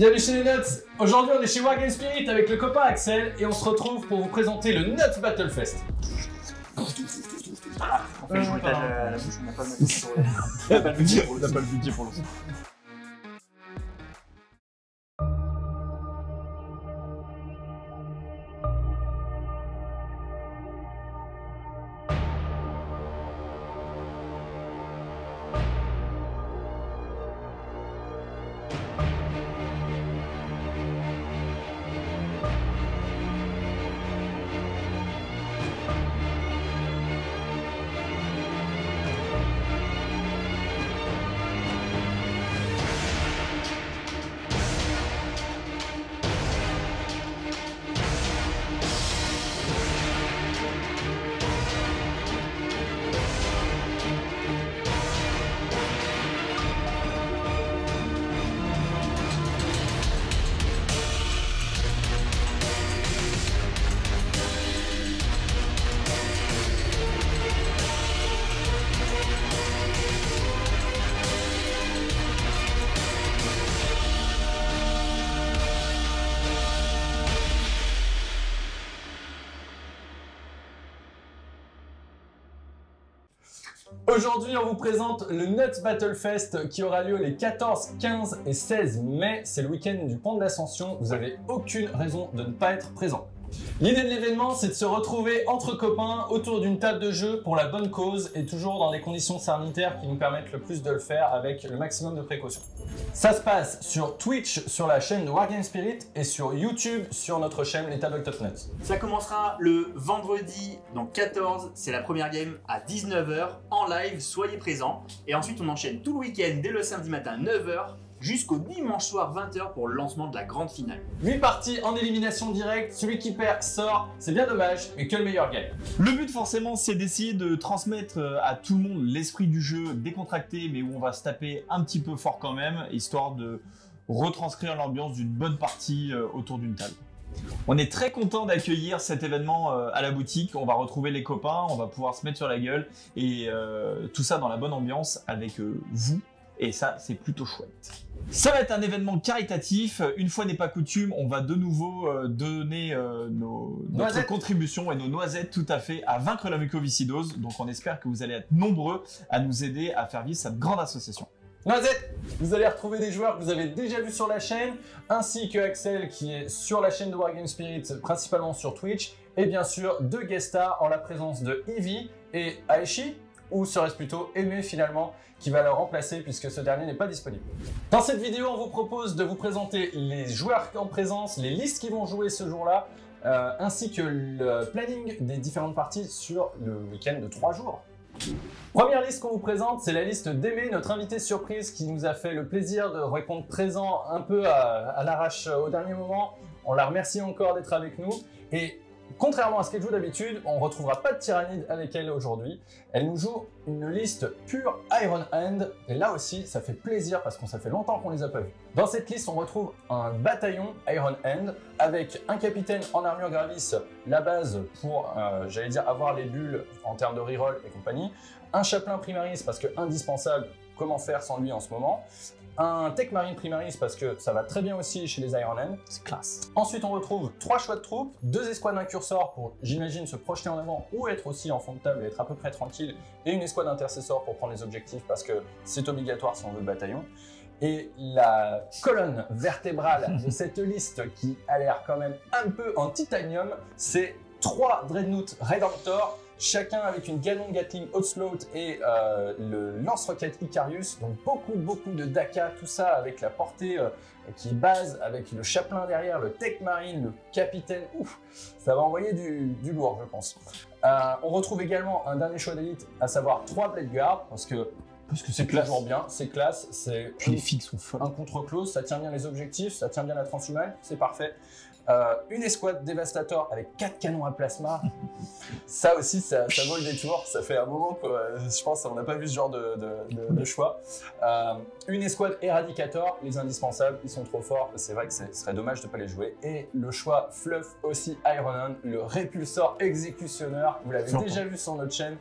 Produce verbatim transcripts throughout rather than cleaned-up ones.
Bienvenue chez les Nuts. Aujourd'hui on est chez Wargame Spirit avec le copain Axel et on se retrouve pour vous présenter le Nuts Battle Fest. Ah, on fait jouer à la bouche, on n'a pas le budget pour le On n'a pas le budget pour le son. Aujourd'hui, on vous présente le Nuts Battle Fest qui aura lieu les quatorze, quinze et seize mai. C'est le week-end du Pont de l'Ascension. Vous n'avez aucune raison de ne pas être présent. L'idée de l'événement, c'est de se retrouver entre copains autour d'une table de jeu pour la bonne cause et toujours dans des conditions sanitaires qui nous permettent le plus de le faire avec le maximum de précautions. Ça se passe sur Twitch, sur la chaîne de Wargame Spirit et sur YouTube, sur notre chaîne Les Tabletop Nuts. Ça commencera le vendredi, donc quatorze, c'est la première game à dix-neuf heures en live, soyez présents. Et ensuite, on enchaîne tout le week-end dès le samedi matin neuf heures. Jusqu'au dimanche soir vingt heures pour le lancement de la grande finale. huit parties en élimination directe, celui qui perd sort, c'est bien dommage, mais que le meilleur gagne. Le but forcément c'est d'essayer de transmettre à tout le monde l'esprit du jeu décontracté mais où on va se taper un petit peu fort quand même, histoire de retranscrire l'ambiance d'une bonne partie autour d'une table. On est très content d'accueillir cet événement à la boutique, on va retrouver les copains, on va pouvoir se mettre sur la gueule et euh, tout ça dans la bonne ambiance avec euh, vous. Et ça, c'est plutôt chouette. Ça va être un événement caritatif. Une fois n'est pas coutume, on va de nouveau euh, donner euh, nos, notre contribution et nos noisettes tout à fait à vaincre la mucoviscidose. Donc on espère que vous allez être nombreux à nous aider à faire vivre cette grande association. Noisette, vous allez retrouver des joueurs que vous avez déjà vus sur la chaîne, ainsi que Axel qui est sur la chaîne de Wargame Spirit, principalement sur Twitch, et bien sûr deux guest stars en la présence de Ivy et Aishi, ou serait-ce plutôt Aimé finalement, qui va le remplacer puisque ce dernier n'est pas disponible. Dans cette vidéo, on vous propose de vous présenter les joueurs en présence, les listes qui vont jouer ce jour-là, euh, ainsi que le planning des différentes parties sur le week-end de trois jours. Première liste qu'on vous présente, c'est la liste d'Aimé, notre invité surprise qui nous a fait le plaisir de répondre présent un peu à, à l'arrache au dernier moment. On la remercie encore d'être avec nous. Et contrairement à ce qu'elle joue d'habitude, on ne retrouvera pas de Tyrannide avec elle aujourd'hui. Elle nous joue une liste pure Iron Hand, et là aussi, ça fait plaisir parce qu'on ça fait longtemps qu'on les a pas vus. Dans cette liste, on retrouve un bataillon Iron Hand avec un capitaine en armure gravis, la base pour, euh, j'allais dire, avoir les bulles en termes de reroll et compagnie, un chaplain primaris parce que indispensable, comment faire sans lui en ce moment, un Tech Marine Primaris parce que ça va très bien aussi chez les Iron Hand, c'est classe. Ensuite on retrouve trois choix de troupes, deux escouades incursors pour, j'imagine, se projeter en avant ou être aussi en fond de table et être à peu près tranquille, et une escouade intercesseur pour prendre les objectifs parce que c'est obligatoire si on veut le bataillon. Et la colonne vertébrale de cette liste qui a l'air quand même un peu en titanium, c'est trois Dreadnought Redemptor, chacun avec une Ganon Gatling Onslaught et euh, le lance-roquette Icarius, donc beaucoup beaucoup de D A C A, tout ça avec la portée euh, qui est base, avec le chaplain derrière, le Tech Marine, le capitaine, ouf, ça va envoyer du, du lourd je pense. Euh, on retrouve également un dernier choix d'élite, à savoir trois Blade Guard, parce que parce que c'est toujours bien, c'est classe, c'est les fixes sont folles. Un contre-close, ça tient bien les objectifs, ça tient bien la transhumane, c'est parfait. Euh, une escouade dévastateur avec quatre canons à plasma, ça aussi ça, ça vaut le détour, ça fait un moment que euh, je pense qu'on n'a pas vu ce genre de, de, de, de choix. Euh, une escouade éradicator, les indispensables, ils sont trop forts, c'est vrai que ce serait dommage de ne pas les jouer. Et le choix fluff aussi Iron Hand, le répulsor exécutionneur, vous l'avez déjà vu sur notre chaîne. Mm.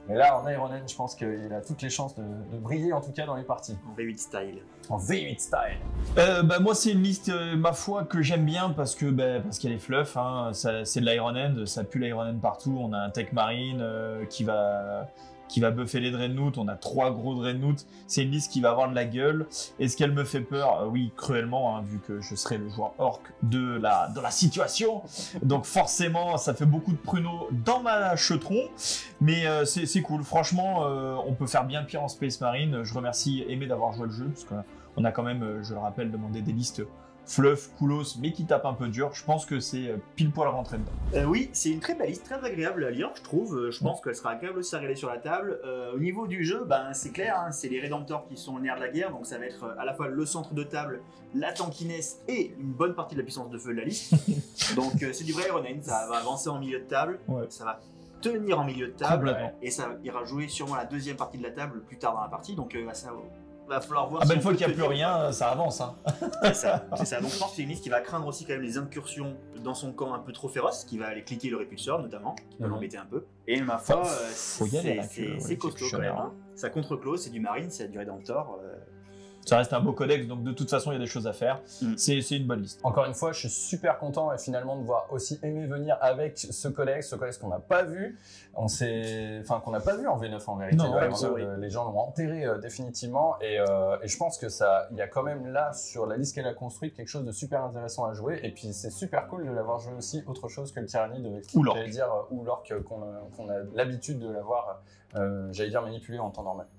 Mais là, en Iron Man, je pense qu'il a toutes les chances de, de briller, en tout cas dans les parties. En V huit style. En V huit style. Euh, bah, moi, c'est une liste, euh, ma foi, que j'aime bien parce que bah, parce qu'elle est fluff. Hein, ça, c'est de l'Iron Hand, ça pue l'Iron Hand partout. On a un Tech Marine euh, qui va qui va buffer les Dreadnought. On a trois gros Dreadnought. C'est une liste qui va avoir de la gueule. Est-ce qu'elle me fait peur? euh, Oui, cruellement, hein, vu que je serai le joueur orc de la de la situation. Donc forcément, ça fait beaucoup de pruneaux dans ma chetron. Mais euh, c'est c'est cool. Franchement, euh, on peut faire bien pire en Space Marine. Je remercie Aimé d'avoir joué le jeu parce que on a quand même, euh, je le rappelle, demandé des listes fluff, coolos, mais qui tapent un peu dur. Je pense que c'est euh, pile poil rentré dedans. Euh, oui, c'est une très belle liste, très agréable à lire, je trouve. Euh, Je pense qu'elle sera agréable aussi à regarder sur la table. Euh, au niveau du jeu, ben, c'est clair, hein, c'est les Rédempteurs qui sont le nerf de la guerre, donc ça va être euh, à la fois le centre de table, la tankiness et une bonne partie de la puissance de feu de la liste. Donc euh, c'est du vrai Iron Man, ça va avancer en milieu de table, Ouais. ça va tenir en milieu de table, Complètement. et ça ira jouer sûrement la deuxième partie de la table plus tard dans la partie, donc euh, ça va falloir voir Ah si bah une on fois peut qu'il n'y a plus tenir. rien, ça avance. Hein. C'est ça, c'est ça. Donc je pense que c'est une liste qui va craindre aussi quand même les incursions dans son camp un peu trop féroce, qui va aller cliquer le répulseur notamment, qui va Mhm. l'embêter un peu. Et ma foi, Enfin, euh, faut y aller, c'est- là, que- c'est ouais, c'est costaud quand même. exceptionnel, Hein. Ça contre-close, c'est du Marine, c'est du Rédemptor. euh, Ça reste un beau codex, donc de toute façon, il y a des choses à faire. Mm. C'est c'est une bonne liste. Encore une fois, je suis super content et finalement de voir aussi Aimé venir avec ce codex, ce codex qu'on n'a pas vu, on s'est, enfin qu'on n'a pas vu en V neuf en vérité. Non, Vraiment, ouais, euh, les gens l'ont enterré euh, définitivement et, euh, et je pense que ça, il y a quand même là sur la liste qu'elle a construite quelque chose de super intéressant à jouer et puis c'est super cool de l'avoir joué aussi autre chose que le tyrannie de, Ou l'orque. j'allais dire euh, ou l'orque euh, qu'on a, qu'on a l'habitude de l'avoir, euh, j'allais dire manipulé en temps normal.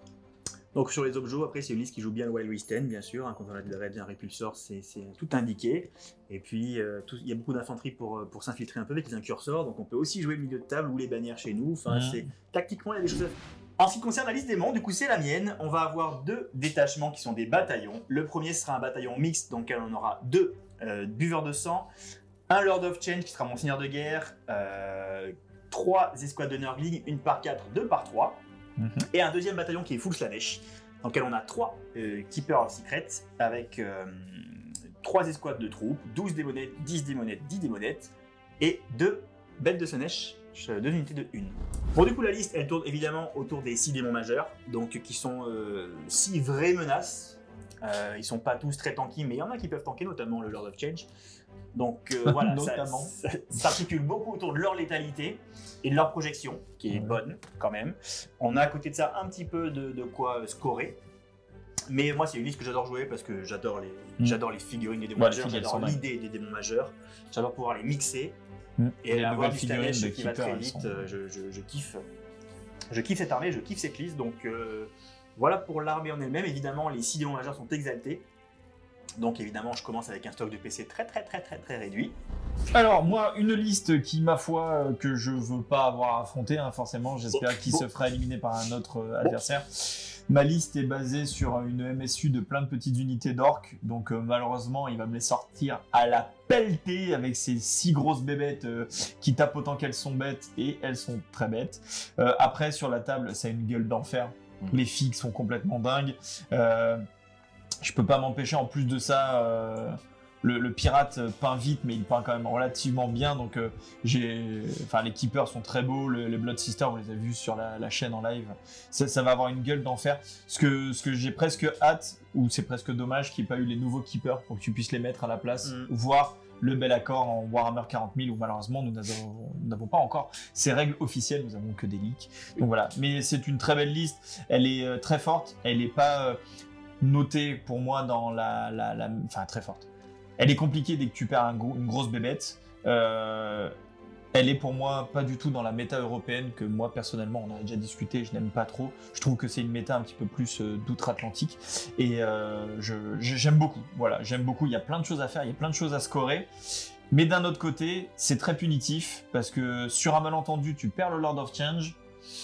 Donc sur les objets, après c'est une liste qui joue bien le Wild Wisten, bien sûr. Hein, quand on a de Red, un répulsor, c'est c'est tout indiqué. Et puis euh, tout- il y a beaucoup d'infanterie pour, euh, pour s'infiltrer un peu avec les incursors. Donc on peut aussi jouer le milieu de table ou les bannières chez nous. Enfin, Mhm. c'est tactiquement il y a des choses à faire. En ce qui concerne la liste des mondes, du coup c'est la mienne. On va avoir deux détachements qui sont des bataillons. Le premier sera un bataillon mixte dans lequel on aura deux euh, buveurs de sang, un Lord of Change qui sera mon seigneur de guerre, euh, trois escouades de Nurgling, une par quatre, deux par trois. Mhm. Et un deuxième bataillon qui est full Slanesh, dans lequel on a trois euh, Keepers of Secret, avec euh, trois escouades de troupes, douze démonettes, dix démonettes, dix démonettes, et deux bêtes de Slanesh, deux unités de une. Bon, du coup, la liste, elle tourne évidemment autour des six démons majeurs, donc qui sont euh, six vraies menaces. Euh, ils sont pas tous très tanky, mais il y en a qui peuvent tanker, notamment le Lord of Change. Donc euh, voilà, ça, Notamment. ça s'articule beaucoup autour de leur létalité et de leur projection, qui est Ouais. bonne quand même. On a à côté de ça un petit peu de, de quoi euh, scorer. Mais moi, c'est une liste que j'adore jouer parce que j'adore les, Mm. j'adore les figurines des démons Ouais, les majeurs, figurines j'adore sont l'idée des démons majeurs, j'adore pouvoir les mixer Mm. et Les avoir nouvelles du Slanesh figurines de qui va Keeper, très elles vite. sont- euh, Je, je- je kiffe. Je kiffe cette armée, je kiffe cette liste. Donc euh, voilà pour l'armée en elle-même. Évidemment, les six démons majeurs sont exaltés. Donc évidemment, je commence avec un stock de P C très très très très très réduit. Alors, moi, une liste qui, ma foi, euh, que je veux pas avoir affrontée, hein, forcément, j'espère Bon, qu'il bon. se fera éliminer par un autre euh, adversaire. Ma liste est basée sur une M S U de plein de petites unités d'orques, donc euh, malheureusement, il va me les sortir à la pelletée avec ces six grosses bébêtes euh, qui tapent autant qu'elles sont bêtes, et elles sont très bêtes. Euh, après, sur la table, ça a une gueule d'enfer. Mm. Les figues sont complètement dingues. Euh, je peux pas m'empêcher, en plus de ça... euh, Le, le pirate peint vite, mais il peint quand même relativement bien. Donc, euh, j'ai, enfin, les keepers sont très beaux. Le- les Blood Sisters, on les a vus sur la, la chaîne en live. Ça, ça va avoir une gueule d'enfer. Ce que, ce que j'ai presque hâte, ou c'est presque dommage qu'il n'y ait pas eu les nouveaux keepers pour que tu puisses les mettre à la place, Mm. voire le bel accord en Warhammer quarante mille où malheureusement nous n'avons nous n'avons pas encore ces règles officielles, nous avons que des leaks. Donc voilà, mais c'est une très belle liste. Elle est euh, très forte. Elle n'est pas euh, notée pour moi dans la, la, la, enfin très forte. Elle est compliquée dès que tu perds un gros- une grosse bébête. Euh, elle est pour moi pas du tout dans la méta européenne que moi personnellement, on a déjà discuté, je n'aime pas trop. Je trouve que c'est une méta un petit peu plus euh, d'outre-Atlantique et euh, je, je- j'aime beaucoup. Voilà, j'aime beaucoup. Il y a plein de choses à faire, il y a plein de choses à scorer. Mais d'un autre côté, c'est très punitif parce que sur un malentendu, tu perds le Lord of Change.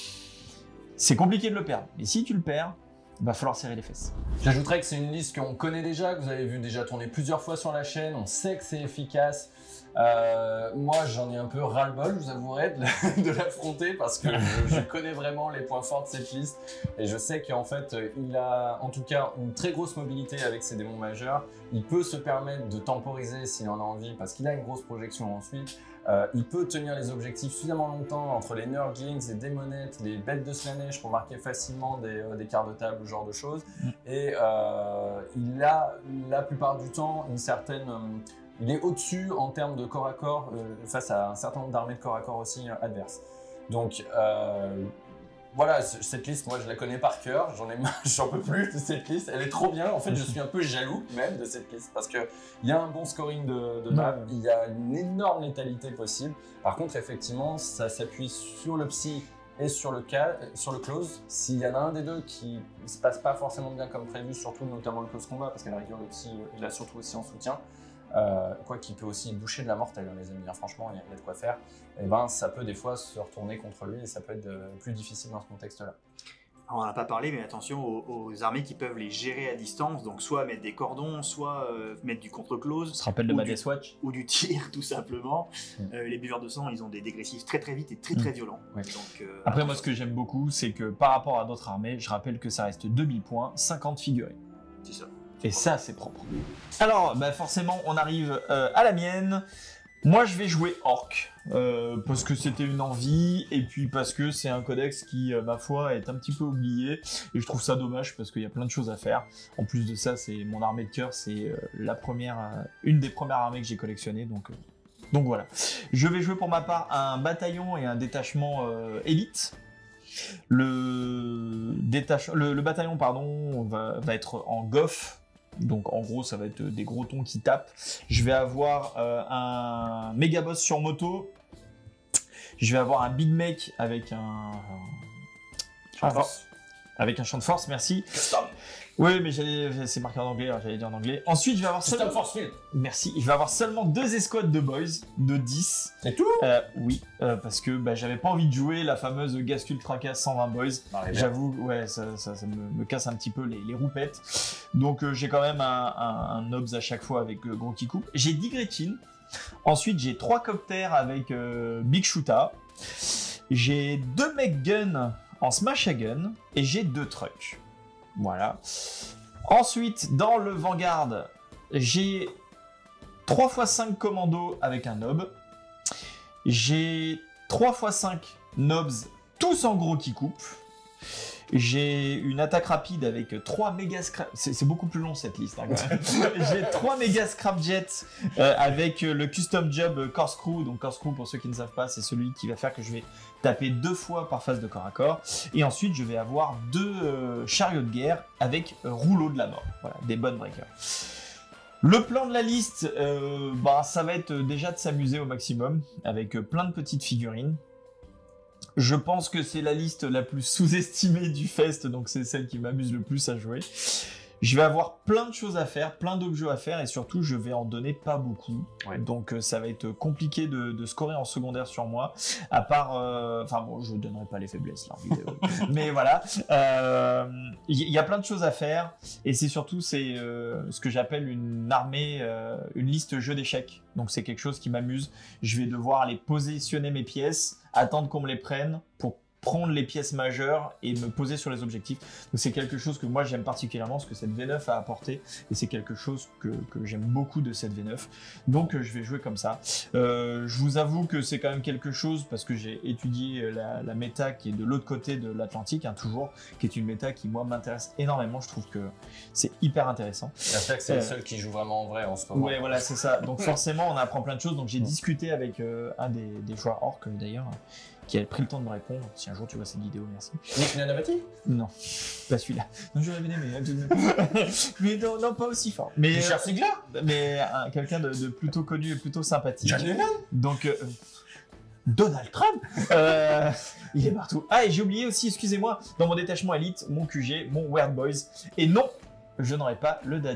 C'est compliqué de le perdre. Et si tu le perds, il va falloir serrer les fesses. J'ajouterais que c'est une liste qu'on connaît déjà, que vous avez vu déjà tourner plusieurs fois sur la chaîne, on sait que c'est efficace. Euh, moi, j'en ai un peu ras-le-bol, je vous avouerai, de, de l'affronter parce que je, je connais vraiment les points forts de cette liste et je sais qu'en fait, il a en tout cas une très grosse mobilité avec ses démons majeurs. Il peut se permettre de temporiser s'il en a envie parce qu'il a une grosse projection ensuite. Euh, il peut tenir les objectifs suffisamment longtemps entre les Nurglings, les Démonettes, les bêtes de Slanesh pour marquer facilement des, euh, des quarts de table, ce genre de choses. Mm. Et euh, il a la plupart du temps une certaine... Euh, il est au-dessus en termes de corps à corps euh, face à un certain nombre d'armées de corps à corps aussi euh, adverses. Donc euh, voilà, cette liste, moi je la connais par cœur, j'en ai j'en peux plus de cette liste, elle est trop bien. En fait, je suis un peu jaloux même de cette liste parce qu'il y a un bon scoring de, de map, il y a une énorme létalité possible. Par contre, effectivement, ça s'appuie sur le psy et sur le, cas, sur le close. S'il y en a un des deux qui ne se passe pas forcément bien comme prévu, surtout notamment le close combat, parce qu'à la rigueur, le psy, il l'a surtout aussi en soutien, euh, quoi qu'il peut aussi boucher de la mortelle, hein, les amis, hein, franchement, il y, y a de quoi faire. Et ben, ça peut des fois se retourner contre lui et ça peut être de, plus difficile dans ce contexte-là. On n'en a pas parlé, mais attention aux, aux armées qui peuvent les gérer à distance, donc soit mettre des cordons, soit euh, mettre du contre-close. Ça se rappelle de Madness Watch. Ou du tir, tout simplement. Mm. Euh, les buveurs de sang, ils ont des dégressifs très très vite et très très mm. violents. Ouais. Donc, euh, Après, moi, ce que j'aime beaucoup, c'est que par rapport à d'autres armées, je rappelle que ça reste deux mille points, cinquante figurines. C'est ça. Et ça, c'est propre. Alors, bah forcément, on arrive euh, à la mienne. Moi, je vais jouer Orc, euh, parce que c'était une envie, et puis parce que c'est un codex qui, euh, ma foi, est un petit peu oublié, et je trouve ça dommage, parce qu'il y a plein de choses à faire. En plus de ça, c'est mon armée de cœur, c'est euh, la première, euh, une des premières armées que j'ai collectionnées, donc, euh, donc voilà. Je vais jouer pour ma part un bataillon et un détachement euh, élite. Le, détach... le, le bataillon, pardon, va, va être en goff. Donc en gros ça va être des gros tons qui tapent. Je vais avoir euh, un méga boss sur moto. Je vais avoir un big mech avec un, un... champ de force. Avec un champ de force, merci. Custom. Oui, mais j'allais, c'est marqué en anglais, alors j'allais dire en anglais. Ensuite, je vais avoir seulement... Force Field. Merci. Je vais avoir seulement deux escouades de boys, de dix. C'est tout euh, Oui, euh, parce que bah, j'avais pas envie de jouer la fameuse Gascul Tracas cent vingt boys. J'avoue, ouais, ça, ça, ça me, me casse un petit peu les, les roupettes. Donc euh, j'ai quand même un, un, un Nobs à chaque fois avec euh, gros qui coupe. J'ai dix Gretchen. Ensuite, j'ai trois copters avec euh, Big Shoota. J'ai deux mech guns en smash à gun. Et j'ai deux trucks. Voilà. Ensuite, dans le Vanguard, j'ai trois fois cinq commandos avec un nob. J'ai trois fois cinq nobs, tous en gros qui coupent. J'ai une attaque rapide avec trois méga scrap... C'est beaucoup plus long cette liste, hein, quand même. J'ai trois méga scrapjets euh, avec le custom job corkscrew. Donc corkscrew, pour ceux qui ne savent pas, c'est celui qui va faire que je vais taper deux fois par phase de corps à corps. Et ensuite, je vais avoir deux euh, chariots de guerre avec euh, rouleau de la mort. Voilà, des bonnes breakers. Le plan de la liste, euh, bah, ça va être déjà de s'amuser au maximum avec euh, plein de petites figurines. Je pense que c'est la liste la plus sous-estimée du fest, donc c'est celle qui m'amuse le plus à jouer. Je vais avoir plein de choses à faire, plein d'objets à faire, et surtout, je vais en donner pas beaucoup. Ouais. Donc, euh, ça va être compliqué de, de scorer en secondaire sur moi, à part... Euh... Enfin bon, je ne donnerai pas les faiblesses, là, en vidéo. Mais voilà. Il euh, y, y a plein de choses à faire, et c'est surtout c'est euh, ce que j'appelle une armée, euh, une liste jeu d'échecs. Donc, c'est quelque chose qui m'amuse. Je vais devoir aller positionner mes pièces, attendre qu'on me les prenne, pour prendre les pièces majeures et me poser sur les objectifs. Donc c'est quelque chose que moi j'aime particulièrement, ce que cette V neuf a apporté, et c'est quelque chose que, que j'aime beaucoup de cette V neuf. Donc euh, je vais jouer comme ça. Euh, je vous avoue que c'est quand même quelque chose, parce que j'ai étudié la, la méta qui est de l'autre côté de l'Atlantique, hein, toujours, qui est une méta qui moi m'intéresse énormément. Je trouve que c'est hyper intéressant. C'est que c'est euh, le seul qui joue vraiment en vrai en ce moment. Ouais, voilà, c'est ça. Donc forcément on apprend plein de choses. Donc j'ai discuté avec euh, un des, des joueurs orc d'ailleurs, qui a pris le temps de me répondre. Si un jour tu vois cette vidéo, merci. Nick Nanavati ? Non, pas celui-là. Non, j'aurais bien aimé. Mais, mais non, non, pas aussi fort. Mais Richard Sigler ? Mais euh, quelqu'un de, de plutôt connu et plutôt sympathique. John Lennon ? Donc, euh, Donald Trump euh, il est partout. Ah, et j'ai oublié aussi, excusez-moi, dans mon détachement élite, mon Q G, mon Weird Boys. Et non, je n'aurai pas le dad jump.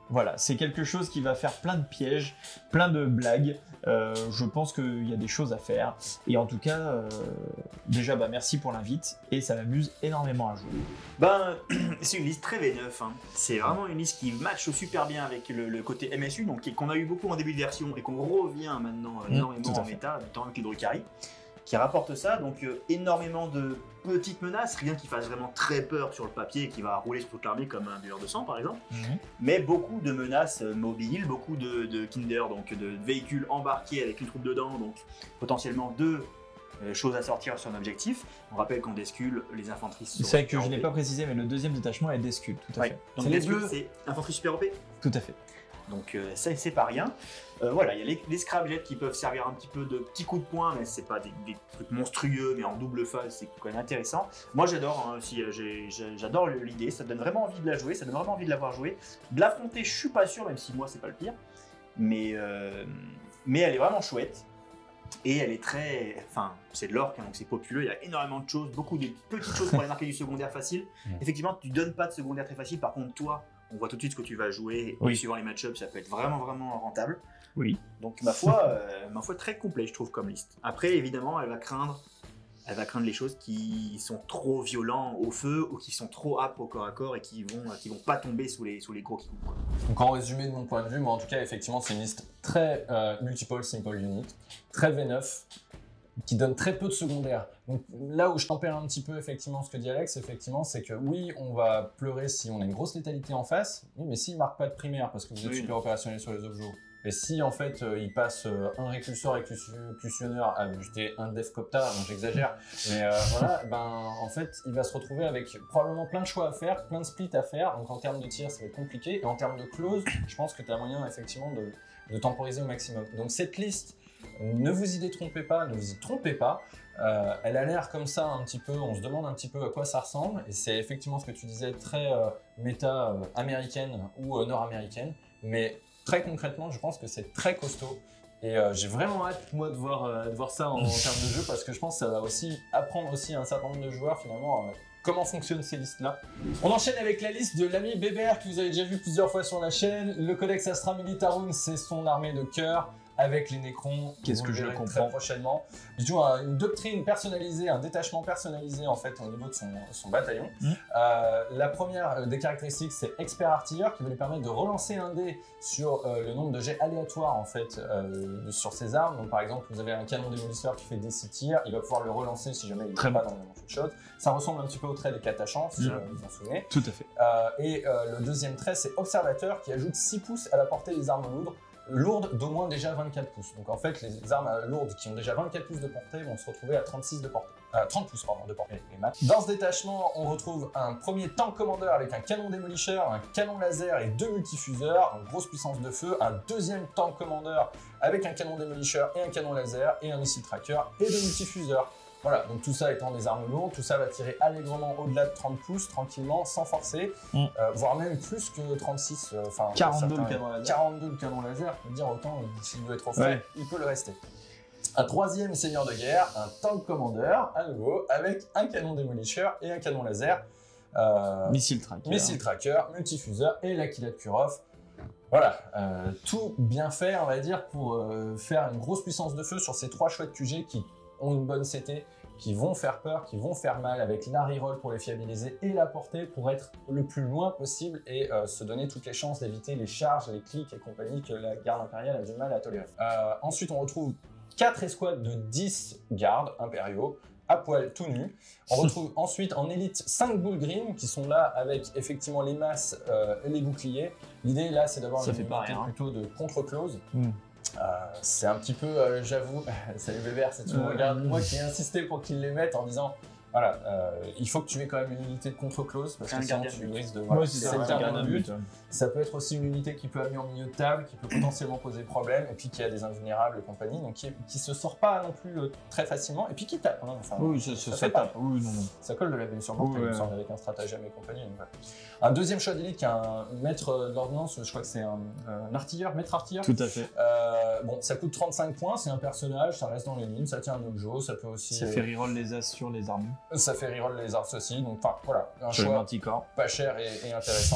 Voilà, c'est quelque chose qui va faire plein de pièges, plein de blagues. Euh, je pense qu'il y a des choses à faire. Et en tout cas, euh, déjà, bah, merci pour l'invite. Et ça m'amuse énormément à jouer. Ben, c'est une liste très V neuf. Hein. C'est vraiment une liste qui matche super bien avec le, le côté M S U, donc qu'on a eu beaucoup en début de version et qu'on revient maintenant Mmh, énormément en méta, notamment avec les Drukhari, qui rapporte ça. Donc euh, énormément de petites menaces, rien qui fasse vraiment très peur sur le papier et qui va rouler sur toute l'armée comme un bueur de sang par exemple. Mmh. Mais beaucoup de menaces euh, mobiles, beaucoup de, de Kinder, donc de véhicules embarqués avec une troupe dedans, donc potentiellement deux euh, choses à sortir sur un objectif. On rappelle qu'en Descule, les infanteries sont. C'est vrai que je super n'ai O P. pas précisé, mais le deuxième détachement est Descule, tout à Ouais. fait. Donc C'est les Descule, bleus. c'est infanterie super O P. Tout à fait. Donc euh, ça c'est pas rien. Euh, voilà, il y a les, les scrapjets qui peuvent servir un petit peu de petits coups de poing, mais c'est pas des, des trucs monstrueux, mais en double phase, c'est quand même intéressant. Moi j'adore, hein, aussi, j'ai- j'ai- j'adore l'idée, ça donne vraiment envie de la jouer, ça donne vraiment envie de l'avoir joué. De l'affronter, je suis pas sûr, même si moi c'est pas le pire, mais, euh, mais elle est vraiment chouette. Et elle est très. Enfin, c'est de l'orque, hein, donc c'est populeux, il y a énormément de choses, beaucoup de petites choses pour aller marquer du secondaire facile. Mm. Effectivement, tu donnes pas de secondaire très facile, par contre, toi, on voit tout de suite ce que tu vas jouer, Oui. et suivant les match-ups, ça peut être vraiment, vraiment rentable. Oui. Donc, ma foi, euh, ma foi, très complet, je trouve, comme liste. Après, évidemment, elle va craindre. Elle va craindre les choses qui sont trop violents au feu ou qui sont trop âpres au corps à corps et qui vont, qui vont pas tomber sous les, sous les gros qui coupent. quoi. Donc en résumé de mon point de vue, moi en tout cas effectivement c'est une liste très euh, multiple simple unit, très V neuf, qui donne très peu de secondaires. Donc là où je tempère un petit peu effectivement ce que dit Alex, effectivement c'est que oui on va pleurer si on a une grosse létalité en face, oui, mais s'il marque pas de primaire parce que vous êtes Oui. super opérationnel sur les objets. Et si en fait euh, il passe euh, un récurseur récussionneur à jeter un Defcopta, bon j'exagère, mais euh, voilà, ben en fait il va se retrouver avec probablement plein de choix à faire, plein de splits à faire, donc en termes de tir ça va être compliqué, et en termes de close, je pense que tu as moyen effectivement de, de temporiser au maximum. Donc cette liste, ne vous y détrompez pas, ne vous y trompez pas, euh, elle a l'air comme ça un petit peu, on se demande un petit peu à quoi ça ressemble, et c'est effectivement ce que tu disais, très euh, méta euh, américaine ou euh, nord-américaine, mais très concrètement, je pense que c'est très costaud. Et euh, j'ai vraiment hâte, moi, de voir, euh, de voir ça en, en termes de jeu, parce que je pense que ça va aussi apprendre aussi à un certain nombre de joueurs, finalement, euh, comment fonctionnent ces listes-là. On enchaîne avec la liste de l'ami Bébert, que vous avez déjà vu plusieurs fois sur la chaîne. Le Codex Astra Militarum, c'est son armée de cœur, avec les Nécrons. Qu'est-ce Vous que le je verrez comprends. très prochainement. Il joue un- une doctrine personnalisée, un détachement personnalisé, en fait, au niveau de son, son bataillon. Mm. Euh, la première euh, des caractéristiques, c'est expert artilleur, qui va lui permettre de relancer un dé sur euh, le nombre de jets aléatoires en fait euh, de- sur ses armes. Donc par exemple, vous avez un canon démolisseur qui fait des six tirs, il va pouvoir le relancer si jamais il Très n'est pas dans le shot. Ça ressemble un petit peu au trait des catachants, si Mm. euh, vous vous en souvenez. Tout à fait. Euh, et euh, le deuxième trait, c'est observateur, qui ajoute six pouces à la portée des armes lourdes, lourdes d'au moins déjà vingt-quatre pouces. Donc en fait, les armes euh, lourdes qui ont déjà vingt-quatre pouces de portée vont se retrouver à trente-six de portée. Euh, trente pouces pardon, de portée. Les maths. Dans ce détachement, on retrouve un premier tank commandeur avec un canon démolisseur, un canon laser et deux multifuseurs, une grosse puissance de feu, un deuxième tank commandeur avec un canon démolisseur et un canon laser et un missile tracker et deux multifuseurs. Voilà, donc tout ça étant des armes lourdes, tout ça va tirer allègrement au-delà de trente pouces, tranquillement, sans forcer, Mm. euh, voire même plus que trente-six, euh, enfin... quarante-deux certains- le canon laser. quarante-deux le canon laser, je peux dire autant, s'il veut être au frais, Ouais. il peut le rester. Un troisième seigneur de guerre, un tank commandeur, à nouveau, avec un canon démolisseur et un canon laser, euh, Missile tracker. missile tracker, multifuseur et l'Aquila de Kurov. Voilà, euh, tout bien fait, on va dire, pour euh, faire une grosse puissance de feu sur ces trois chouettes Q G qui ont une bonne C T, qui vont faire peur, qui vont faire mal, avec la reroll pour les fiabiliser et la portée pour être le plus loin possible et euh, se donner toutes les chances d'éviter les charges, les clics et compagnie que la garde impériale a du mal à tolérer. Euh, ensuite, on retrouve quatre escouades de dix gardes impériaux, à poil tout nus. On retrouve ensuite en élite cinq Bullgrim qui sont là avec effectivement les masses euh, et les boucliers. L'idée là, c'est d'avoir Ça une fait pas unité rien, hein. plutôt de contre-close. Mm. Euh, c'est un petit peu, euh, j'avoue, salut Bébert, c'est tu me Euh, regardes, moi qui ai insisté pour qu'ils les mettent en disant voilà, euh, il faut que tu aies quand même une unité de contre-close parce C'est que un sinon gardien tu de but. risques de. Ouais, Voilà, c'est c'est ça, le un gardien gardien de de but. but. Ça peut être aussi une unité qui peut amener en milieu de table, qui peut potentiellement poser problème, et puis qui a des invulnérables et compagnie, donc qui, qui se sort pas non plus euh, très facilement, et puis qui tape. hein, enfin, Oui, ça, ça, ça ça fait pas. tape. Oui, non, non. ça colle de la blessure mortelle, Ouais, il me semble, ouais. avec un stratagème et compagnie. donc voilà. Un deuxième choix d'élite qui est un maître de l'ordnance, je crois que c'est un, un artilleur, maître artilleur. Tout à fait. Euh, bon, ça coûte trente-cinq points, c'est un personnage, ça reste dans les lignes, ça tient un objet, ça peut aussi. Ça euh, fait reroll les as sur les armes. ça fait reroll les arts aussi, donc enfin voilà, un Sur le choix manticore. pas cher et, et intéressant.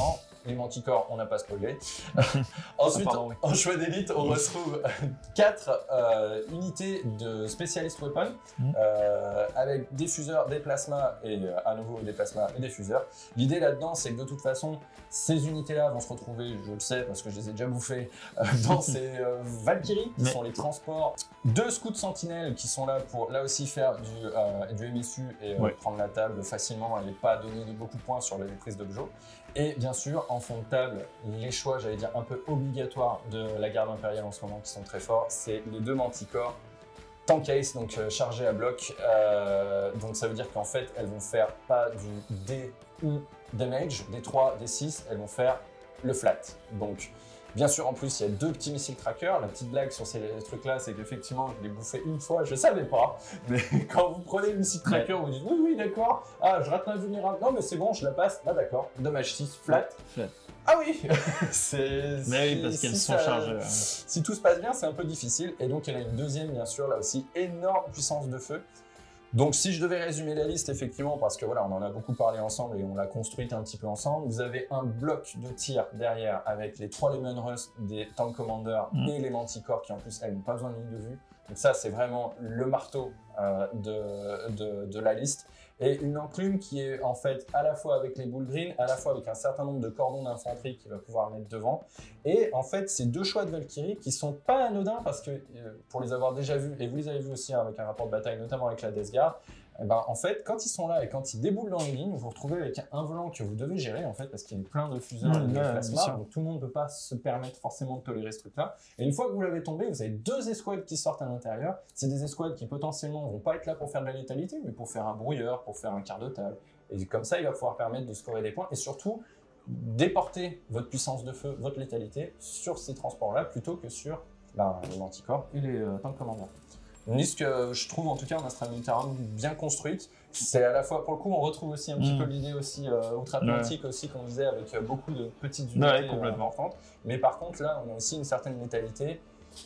les manticores, on n'a pas spoilé. Ensuite, Ah, pardon, oui. en choix d'élite, on retrouve quatre euh, unités de spécialist weapon Mm. euh, avec des fuseurs, des plasmas et euh, à nouveau des plasmas et des fuseurs. L'idée là-dedans, c'est que de toute façon, ces unités-là vont se retrouver, je le sais parce que je les ai déjà bouffées, euh, dans ces euh, Valkyries qui Mais- sont les transports. Deux scouts sentinelles qui sont là pour là aussi faire du, euh, du M S U et euh, Ouais. prendre la table facilement et pas donner de beaucoup de points sur les prises d'objets. Et bien sûr, en fond de table, les choix, j'allais dire, un peu obligatoires de la garde impériale en ce moment qui sont très forts, c'est les deux manticores. Tank Ace, donc euh, chargé à bloc. Euh, donc ça veut dire qu'en fait, elles vont faire pas du D ou damage, D trois, D six, elles vont faire le flat. Donc bien sûr, en plus, il y a deux petits missiles trackers. La petite blague sur ces trucs-là, c'est qu'effectivement, je l'ai bouffé une fois, je savais pas. Mais quand vous prenez le missile tracker, vous dites oui, oui, d'accord. Ah, je rate l'invulnérable. Non, mais c'est bon, je la passe. Ah, d'accord. Dommage six, flat. Flat. Ah oui c'est, Mais oui, si- parce qu'elles si sont ça- chargées. ouais. Si tout se passe bien, c'est un peu difficile. Et donc, il y en a une deuxième, bien sûr, là aussi, énorme puissance de feu. Donc, si je devais résumer la liste, effectivement, parce que voilà, on en a beaucoup parlé ensemble et on l'a construite un petit peu ensemble, vous avez un bloc de tir derrière avec les trois Lemon Rust des Tank Commanders Mm. et les Manticores qui, en plus, elles n'ont pas besoin de ligne de vue. Donc, ça, c'est vraiment le marteau euh, de, de, de la liste. Et une enclume qui est en fait à la fois avec les boules green, à la fois avec un certain nombre de cordons d'infanterie qu'il va pouvoir mettre devant. Et en fait, ces deux choix de Valkyrie qui sont pas anodins parce que, euh, pour les avoir déjà vus, et vous les avez vus aussi hein, avec un rapport de bataille, notamment avec la Death Guard, eh ben, en fait, quand ils sont là et quand ils déboulent dans les lignes, vous vous retrouvez avec un volant que vous devez gérer en fait parce qu'il y a plein de fuseurs Mmh, et de ouais, plasma, bien sûr. donc tout le monde ne peut pas se permettre forcément de tolérer ce truc-là. Et une fois que vous l'avez tombé, vous avez deux escouades qui sortent à l'intérieur. C'est des escouades qui potentiellement vont pas être là pour faire de la létalité, mais pour faire un brouilleur, pour faire un quart de table. Et comme ça, il va pouvoir permettre de scorer des points et surtout déporter votre puissance de feu, votre létalité sur ces transports-là plutôt que sur ben, les manticores et les euh, tank commanders. Une liste que je trouve en tout cas en Astra Militarum bien construite. C'est à la fois, pour le coup, on retrouve aussi un petit Mm. peu l'idée aussi euh, outre-Atlantique aussi qu'on disait avec euh, beaucoup de petites unités Ouais, euh, complètement. importantes. Mais par contre là, on a aussi une certaine létalité.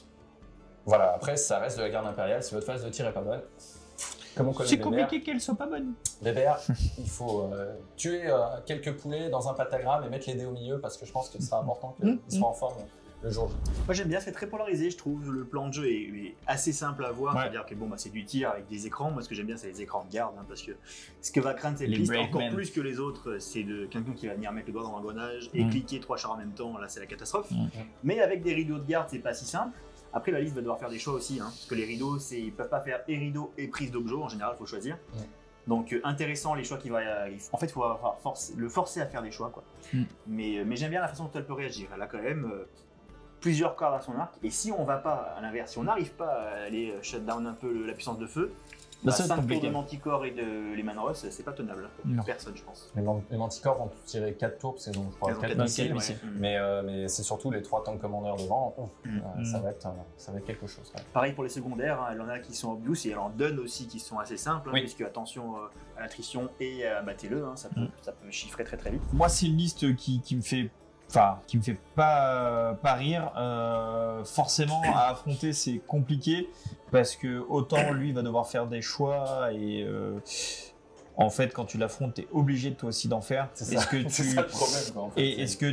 Voilà, après ça reste de la garde impériale. Si votre phase de tir est pas bonne, comme on connaît C'est Bébert, compliqué qu'elles soient pas bonnes. Bébert, il faut euh, tuer euh, quelques poulets dans un pentagramme et mettre les dés au milieu parce que je pense que ce sera important qu'ils Mm. soient en forme le jour J. Moi j'aime bien, c'est très polarisé, je trouve. Le plan de jeu est, est assez simple à voir. Ouais. C'est-à-dire que bon, bah, c'est du tir avec des écrans. Moi ce que j'aime bien, c'est les écrans de garde. Hein, parce que ce que va craindre cette Les liste, Breakman. encore plus que les autres, c'est de quelqu'un qui va venir mettre le doigt dans l'engrenage et Mm. cliquer trois chars en même temps. Là, c'est la catastrophe. Mm. Mais avec des rideaux de garde, c'est pas si simple. Après, la liste va devoir faire des choix aussi. Hein, parce que les rideaux, c'est, ils peuvent pas faire et rideaux et prise d'objets. En général, il faut choisir. Ouais. Donc euh, intéressant les choix qu'il va. euh, en fait, il faut avoir force- le forcer à faire des choix. Quoi. Mm. Mais, euh, mais j'aime bien la façon dont elle peut réagir. Elle a quand même. euh, plusieurs cordes à son arc, et si on va pas, à l'inverse, si on n'arrive pas à aller shut down un peu le- la puissance de feu, Bah, bah, ça, c'est cinq tours compliqué. de Manticore et de les Manros, c'est pas tenable pour Non. personne, je pense. Les, man- les manticores vont tirer quatre tours parce qu'ils ont, je crois, Elles ont quatre quatre missiles. missiles, ouais. Mm. Mais, euh, mais c'est surtout les trois tank commanders devant. Ouf, Mm. euh, ça, Mm. va être, euh, ça va être quelque chose. ouais. Pareil pour les secondaires, hein, elle en a qui sont obvious et elle en donne aussi qui sont assez simples, hein, Oui. puisque attention euh, à l'attrition et à battez-le, hein, ça, peut, Mm. ça peut chiffrer très très vite. Moi, c'est une liste qui, qui me fait, enfin, qui me fait pas, pas rire. Euh, forcément, à affronter, c'est compliqué parce que autant lui va devoir faire des choix et euh, en fait, quand tu l'affrontes, t'es obligé toi aussi d'en faire. C'est Est-ce ça, que c'est tu ça le problème. Quoi, en fait. et est-ce que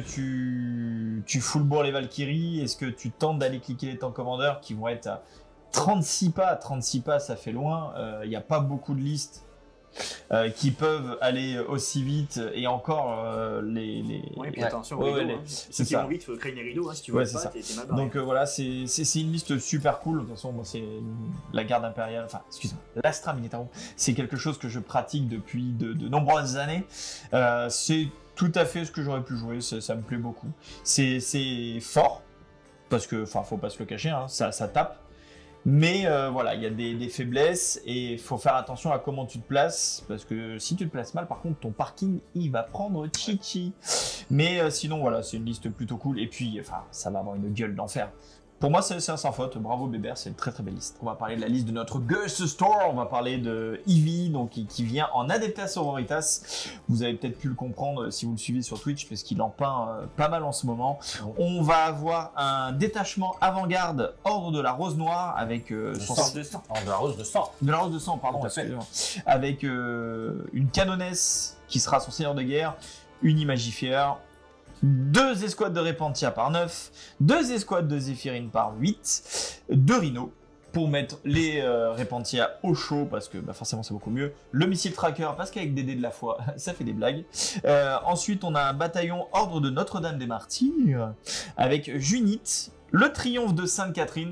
tu tu full bourre les Valkyries? Est-ce que tu tentes d'aller cliquer les tank commanders qui vont être à trente-six pas? trente-six pas, ça fait loin. Il n'y a pas beaucoup de listes euh, qui peuvent aller aussi vite et encore euh, les, les... Oui, puis Ouais. attention aux Ouais, rideaux, ouais, les- hein. c'est Ceux qui ça. vont vite, il faut créer les rideaux, hein, si tu Ouais, veux c'est pas, ça. t'es t'es mal barré. Donc euh, voilà, c'est c'est- c'est une liste super cool. De toute façon, moi, c'est la garde impériale, enfin, excuse-moi, l'Astra Militarum, c'est quelque chose que je pratique depuis de, de nombreuses années. Euh, c'est tout à fait ce que j'aurais pu jouer, ça, ça me plaît beaucoup. C'est c'est fort, parce que, enfin, faut pas se le cacher, hein, ça, ça tape. Mais euh, voilà, il y a des, des faiblesses et il faut faire attention à comment tu te places, parce que si tu te places mal, par contre, ton parking, il va prendre chichi. Mais euh, sinon, voilà, c'est une liste plutôt cool. Et puis, enfin, ça va avoir une gueule d'enfer. Pour moi, c'est c'est un sans faute. Bravo Bébert, c'est une très très belle liste. On va parler de la liste de notre Ghost Store. On va parler de Eevee, donc qui, qui vient en Adeptas Sororitas. Vous avez peut-être pu le comprendre si vous le suivez sur Twitch, parce qu'il en peint euh, pas mal en ce moment. On va avoir un détachement avant-garde Ordre de la Rose Noire avec euh, son Sorte de sang. En de la rose de sang. de la Rose de sang, pardon, Tout à fait. excusez-moi. Avec euh, une canonesse qui sera son seigneur de guerre, une imagifière. deux escouades de Repentia par neuf, deux escouades de Zéphirine par huit, deux Rhino pour mettre les euh, Repentia au chaud parce que bah, forcément c'est beaucoup mieux, le missile tracker parce qu'avec des dés de la foi ça fait des blagues. Euh, ensuite on a un bataillon Ordre de Notre-Dame des Martyrs avec Junit, le Triomphe de Sainte-Catherine,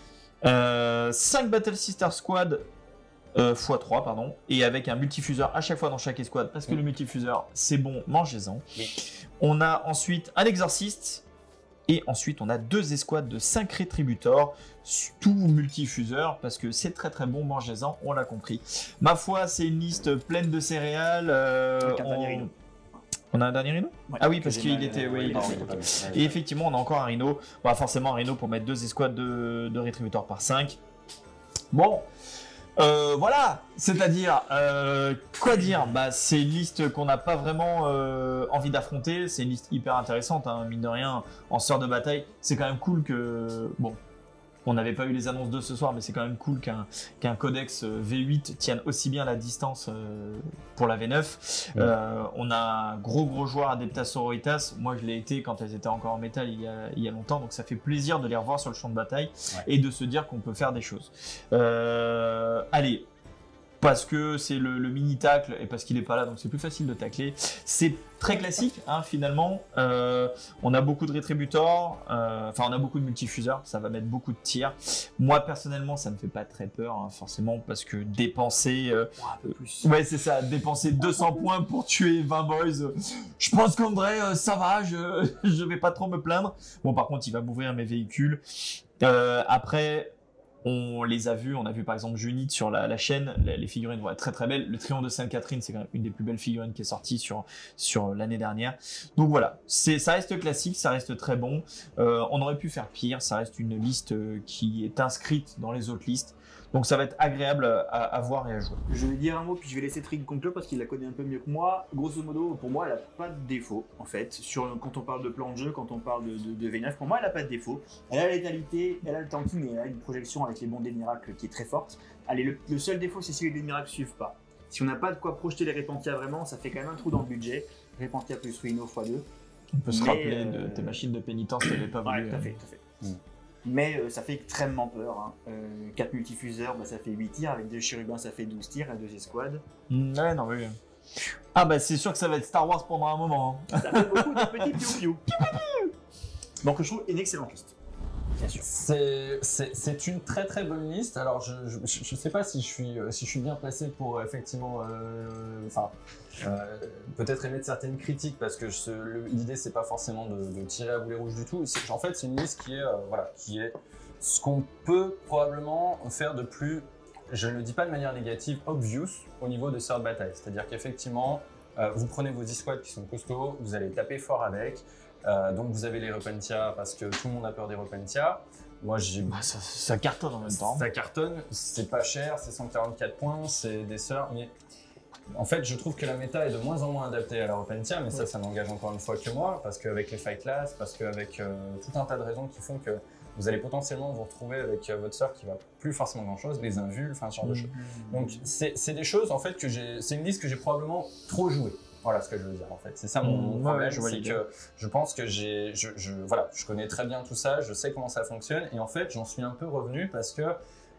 euh, cinq Battle Sister Squad euh, fois trois pardon, et avec un multifuseur à chaque fois dans chaque escouade parce que mmh. le multifuseur c'est bon, mangez-en. Oui. On a ensuite un Exorciste. Et ensuite, on a deux escouades de cinq Rétributors, tout multifuseur, parce que c'est très très bon, mangez-en, on l'a compris. Ma foi, c'est une liste pleine de céréales. Euh, Avec un on... dernier Rhino. On a un dernier Rhino ouais, Ah oui, parce qu'il était... Oui, il était... Okay. Et effectivement, on a encore un Rhino. Bah, forcément, un Rhino pour mettre deux escouades de, de Rétributors par cinq. Bon... Euh, voilà, c'est-à-dire, euh, quoi dire, bah, c'est une liste qu'on n'a pas vraiment euh, envie d'affronter, c'est une liste hyper intéressante, hein, mine de rien, en sort de bataille, c'est quand même cool que, bon, on n'avait pas eu les annonces de ce soir, mais c'est quand même cool qu'un qu'un codex V huit tienne aussi bien la distance euh, pour la V neuf. Ouais. Euh, on a un gros gros joueur Adeptas Sororitas, moi je l'ai été quand elles étaient encore en métal il y a, il y a longtemps, donc ça fait plaisir de les revoir sur le champ de bataille ouais. et de se dire qu'on peut faire des choses. Euh, allez, parce que c'est le, le mini tacle et parce qu'il n'est pas là, donc c'est plus facile de tacler. C'est très classique, hein, finalement. Euh, on a beaucoup de rétributors, euh, enfin on a beaucoup de multifuseurs, ça va mettre beaucoup de tirs. Moi personnellement, ça me fait pas très peur, hein, forcément, parce que dépenser, euh, ouais, plus. ouais c'est ça, dépenser deux cents points pour tuer vingt boys, euh, je pense qu'en vrai euh, ça va, je je vais pas trop me plaindre. Bon par contre, il va m'ouvrir mes véhicules. Euh, après. On les a vus, on a vu par exemple Junit sur la, la chaîne, les figurines vont être très très belles. Le Triomphe de Sainte-Catherine, c'est quand même une des plus belles figurines qui est sortie sur, sur l'année dernière. Donc voilà, c'est, ça reste classique, ça reste très bon. Euh, on aurait pu faire pire, ça reste une liste qui est inscrite dans les autres listes. Donc ça va être agréable à, à voir et à jouer. Je vais dire un mot, puis je vais laisser Trig conclure parce qu'il la connaît un peu mieux que moi. Grosso modo, pour moi, elle n'a pas de défaut, en fait. Sur, quand on parle de plan de jeu, quand on parle de, de, de V neuf, pour moi, elle n'a pas de défaut. Elle a la létalité, elle a le tanking, et elle a une projection avec les bons dés miracles qui est très forte. Allez, le, le seul défaut, c'est si les dés miracles ne suivent pas. Si on n'a pas de quoi projeter les Repentia vraiment, ça fait quand même un trou dans le budget. Repentia plus Rhino fois deux. On peut se Mais, rappeler euh... de tes machines de pénitence qui n'avaient pas voulu. Ouais, tout à fait, tout à fait. Mmh. Mais euh, ça fait extrêmement peur. Hein. Euh, quatre multifuseurs, bah, ça fait huit tirs. Avec deux chérubins, ça fait douze tirs à deux escouades. Mmh, ouais, non, oui. Ah, bah c'est sûr que ça va être Star Wars pendant un moment. Hein. Ça fait beaucoup de petits piou-piou. Donc, je trouve une excellente liste. Bien sûr. C'est, c'est, c'est une très très bonne liste. Alors, je ne sais pas si je, suis, si je suis bien placé pour euh, effectivement. Enfin. Euh, euh, peut-être émettre certaines critiques parce que je, le, l'idée c'est pas forcément de, de tirer à boulet rouge du tout. C'est, en fait, c'est une liste qui est, euh, voilà, qui est ce qu'on peut probablement faire de plus, je ne le dis pas de manière négative, obvious au niveau de Third Bataille. C'est-à-dire qu'effectivement, euh, vous prenez vos dix squads qui sont costauds, vous allez taper fort avec. Euh, donc vous avez les Repentia parce que tout le monde a peur des Repentia. Moi, j'ai... Bah, ça, ça cartonne en même temps. Ça cartonne, c'est pas cher, c'est cent quarante-quatre points, c'est des sœurs, mais en fait, je trouve que la méta est de moins en moins adaptée à la Repentia, mais ça, ça n'engage encore une fois que moi, parce qu'avec les fight class, parce qu'avec euh, tout un tas de raisons qui font que vous allez potentiellement vous retrouver avec euh, votre sœur qui va plus forcément grand chose, les invulnes, enfin ce genre mmh. de choses. Donc c'est, c'est des choses en fait que j'ai, c'est une liste que j'ai probablement trop joué. Voilà ce que je veux dire en fait. C'est ça mon, mon mmh, problème, ouais, je c'est que je pense que j'ai, je, je, voilà, je connais très bien tout ça, je sais comment ça fonctionne, et en fait j'en suis un peu revenu parce que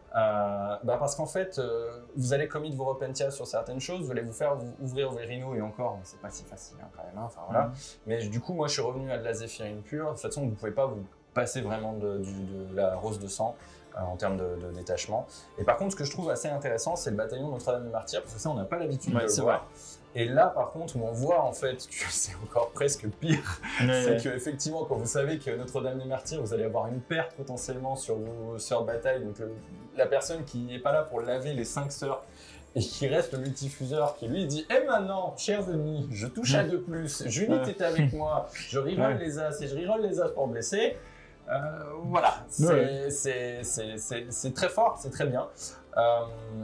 Euh, bah parce qu'en fait, euh, vous allez commit vos Repentia sur certaines choses, vous allez vous faire vous ouvrir vos Rhino et encore, c'est pas si facile hein, quand même. Hein, enfin voilà. Mm. Mais du coup, moi, je suis revenu à de la Zéphirine pure. De toute façon, vous pouvez pas vous passer vraiment de, du, de la rose de sang euh, en termes de, de détachement. Et par contre, ce que je trouve assez intéressant, c'est le bataillon Notre-Dame des Martyrs, parce que ça, on n'a pas l'habitude ouais, de le voir. Vrai. Et là, par contre, où on voit en fait que c'est encore presque pire, ouais, c'est ouais. que effectivement, quand vous savez que Notre-Dame des Martyrs, vous allez avoir une perte potentiellement sur vos sœurs de bataille, donc le, la personne qui n'est pas là pour laver les cinq sœurs et qui reste le multifuseur qui lui dit « Eh maintenant, chers amis, je touche à deux plus, Junit ouais. est avec moi, je reroll ouais. les as et je reroll les as pour blesser. Euh, » Voilà, c'est, ouais. c'est, c'est, c'est, c'est très fort, c'est très bien. Euh,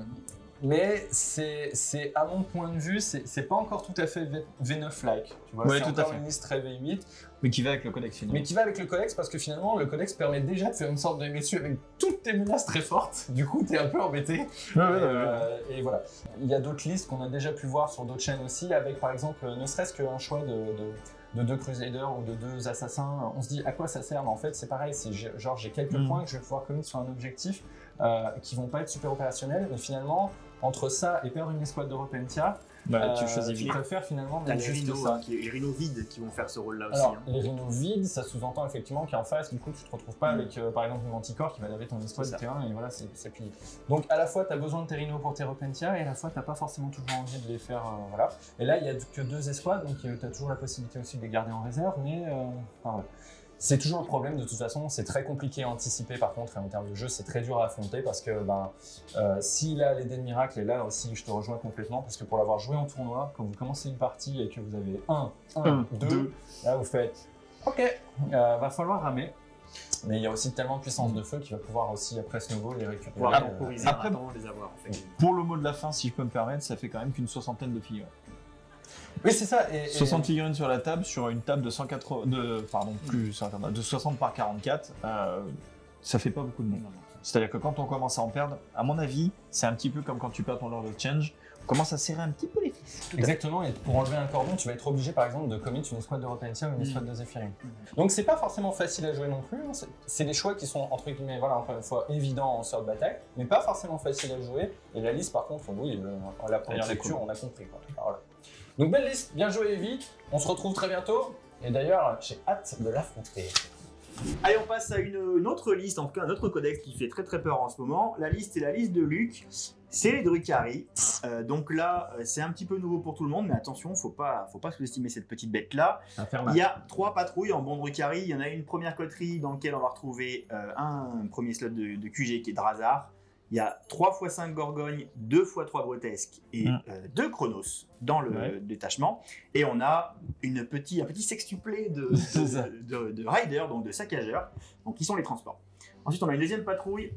Mais c'est, c'est, à mon point de vue, c'est, c'est pas encore tout à fait V neuf-like. Tu vois, ouais, c'est tout encore à fait. Une liste très V huit. Mais qui va avec le codex finalement. Mais qui va avec le codex parce que finalement, le codex permet déjà de faire une sorte de M S U avec toutes tes menaces très fortes. Du coup, t'es un peu embêté. Ouais, et, ouais, euh, ouais. et voilà. Il y a d'autres listes qu'on a déjà pu voir sur d'autres chaînes aussi, avec par exemple, ne serait-ce qu'un choix de, de, de deux Crusaders ou de deux Assassins, on se dit à quoi ça sert? Mais en fait, c'est pareil, c'est genre j'ai quelques Mm. points que je vais pouvoir commit sur un objectif euh, qui vont pas être super opérationnels, mais finalement, entre ça et perdre une escouade de Repentia, Bah, tu euh, choisis tu vite. préfères finalement T'as mettre les juste rhinos, ça. hein, qui- les rhinos vides qui vont faire ce rôle-là aussi. Alors, hein. les rhinos vides, ça sous-entend effectivement qu'en face, du coup, tu te retrouves pas avec, euh, par exemple, une Manticore qui va laver ton escouade C'est de ça. terrain et voilà, c'est c'est plié. Donc, à la fois, tu as besoin de tes rhinos pour tes Repentia et à la fois, tu pas forcément toujours envie de les faire. euh, voilà. Et là, il y a que deux escouades, donc tu as toujours la possibilité aussi de les garder en réserve, mais euh, enfin, voilà. C'est toujours le problème de toute façon, c'est très compliqué à anticiper par contre, et en termes de jeu, c'est très dur à affronter parce que ben, euh, s'il a les dés de miracle, et là aussi je te rejoins complètement, parce que pour l'avoir joué en tournoi, quand vous commencez une partie et que vous avez un, un, Un, deux, deux. là vous faites ok, euh, va falloir ramer. Mais il y a aussi tellement de puissance de feu qu'il va pouvoir aussi après snowball les récupérer. Pouvoir euh, temporiser après- en attendant de les avoir. En fait. Pour le mot de la fin, si je peux me permettre, ça fait quand même qu'une soixantaine de figurines. Oui, c'est ça. Et, et- soixante figurines sur la table, sur une table de cent quatre-vingts, de, pardon, plus, de soixante par quarante-quatre, euh, ça fait pas beaucoup de monde. C'est-à-dire que quand on commence à en perdre, à mon avis, c'est un petit peu comme quand tu perds ton Lord of Change, on commence à serrer un petit peu les fils. Exactement, et pour enlever un cordon, tu vas être obligé par exemple de commit une escouade de Repentia ou une Mm. escouade de Zephyrin. Mm. Donc c'est pas forcément facile à jouer non plus, hein. C'est- c'est des choix qui sont entre guillemets, voilà, encore une fois, évidents en sort de bataille, mais pas forcément facile à jouer. Et la liste par contre, oui, euh, à la première Elle est lecture, cool. on a compris. Quoi. Alors, voilà. Donc belle liste, bien joué Evie, on se retrouve très bientôt, et d'ailleurs j'ai hâte de l'affronter. Allez, on passe à une, une autre liste, en tout cas un autre codex qui fait très très peur en ce moment. La liste est la liste de Luc, c'est les Drukhari. Euh, donc là, euh, c'est un petit peu nouveau pour tout le monde, mais attention, faut pas, faut pas sous-estimer cette petite bête-là. Ça va faire Il mal. y a trois patrouilles en bon Drukhari. Il y en a une première coterie dans laquelle on va retrouver euh, un premier slot de, de Q G qui est Drazar. Il y a trois fois cinq Gorgognes, deux fois trois Grotesques et Mm. euh, deux Chronos dans le Ouais. détachement. Et on a une petit, un petit sextuplé de, C'est ça. de, de, de riders, donc de saccageurs, donc qui sont les transports. Ensuite, on a une deuxième patrouille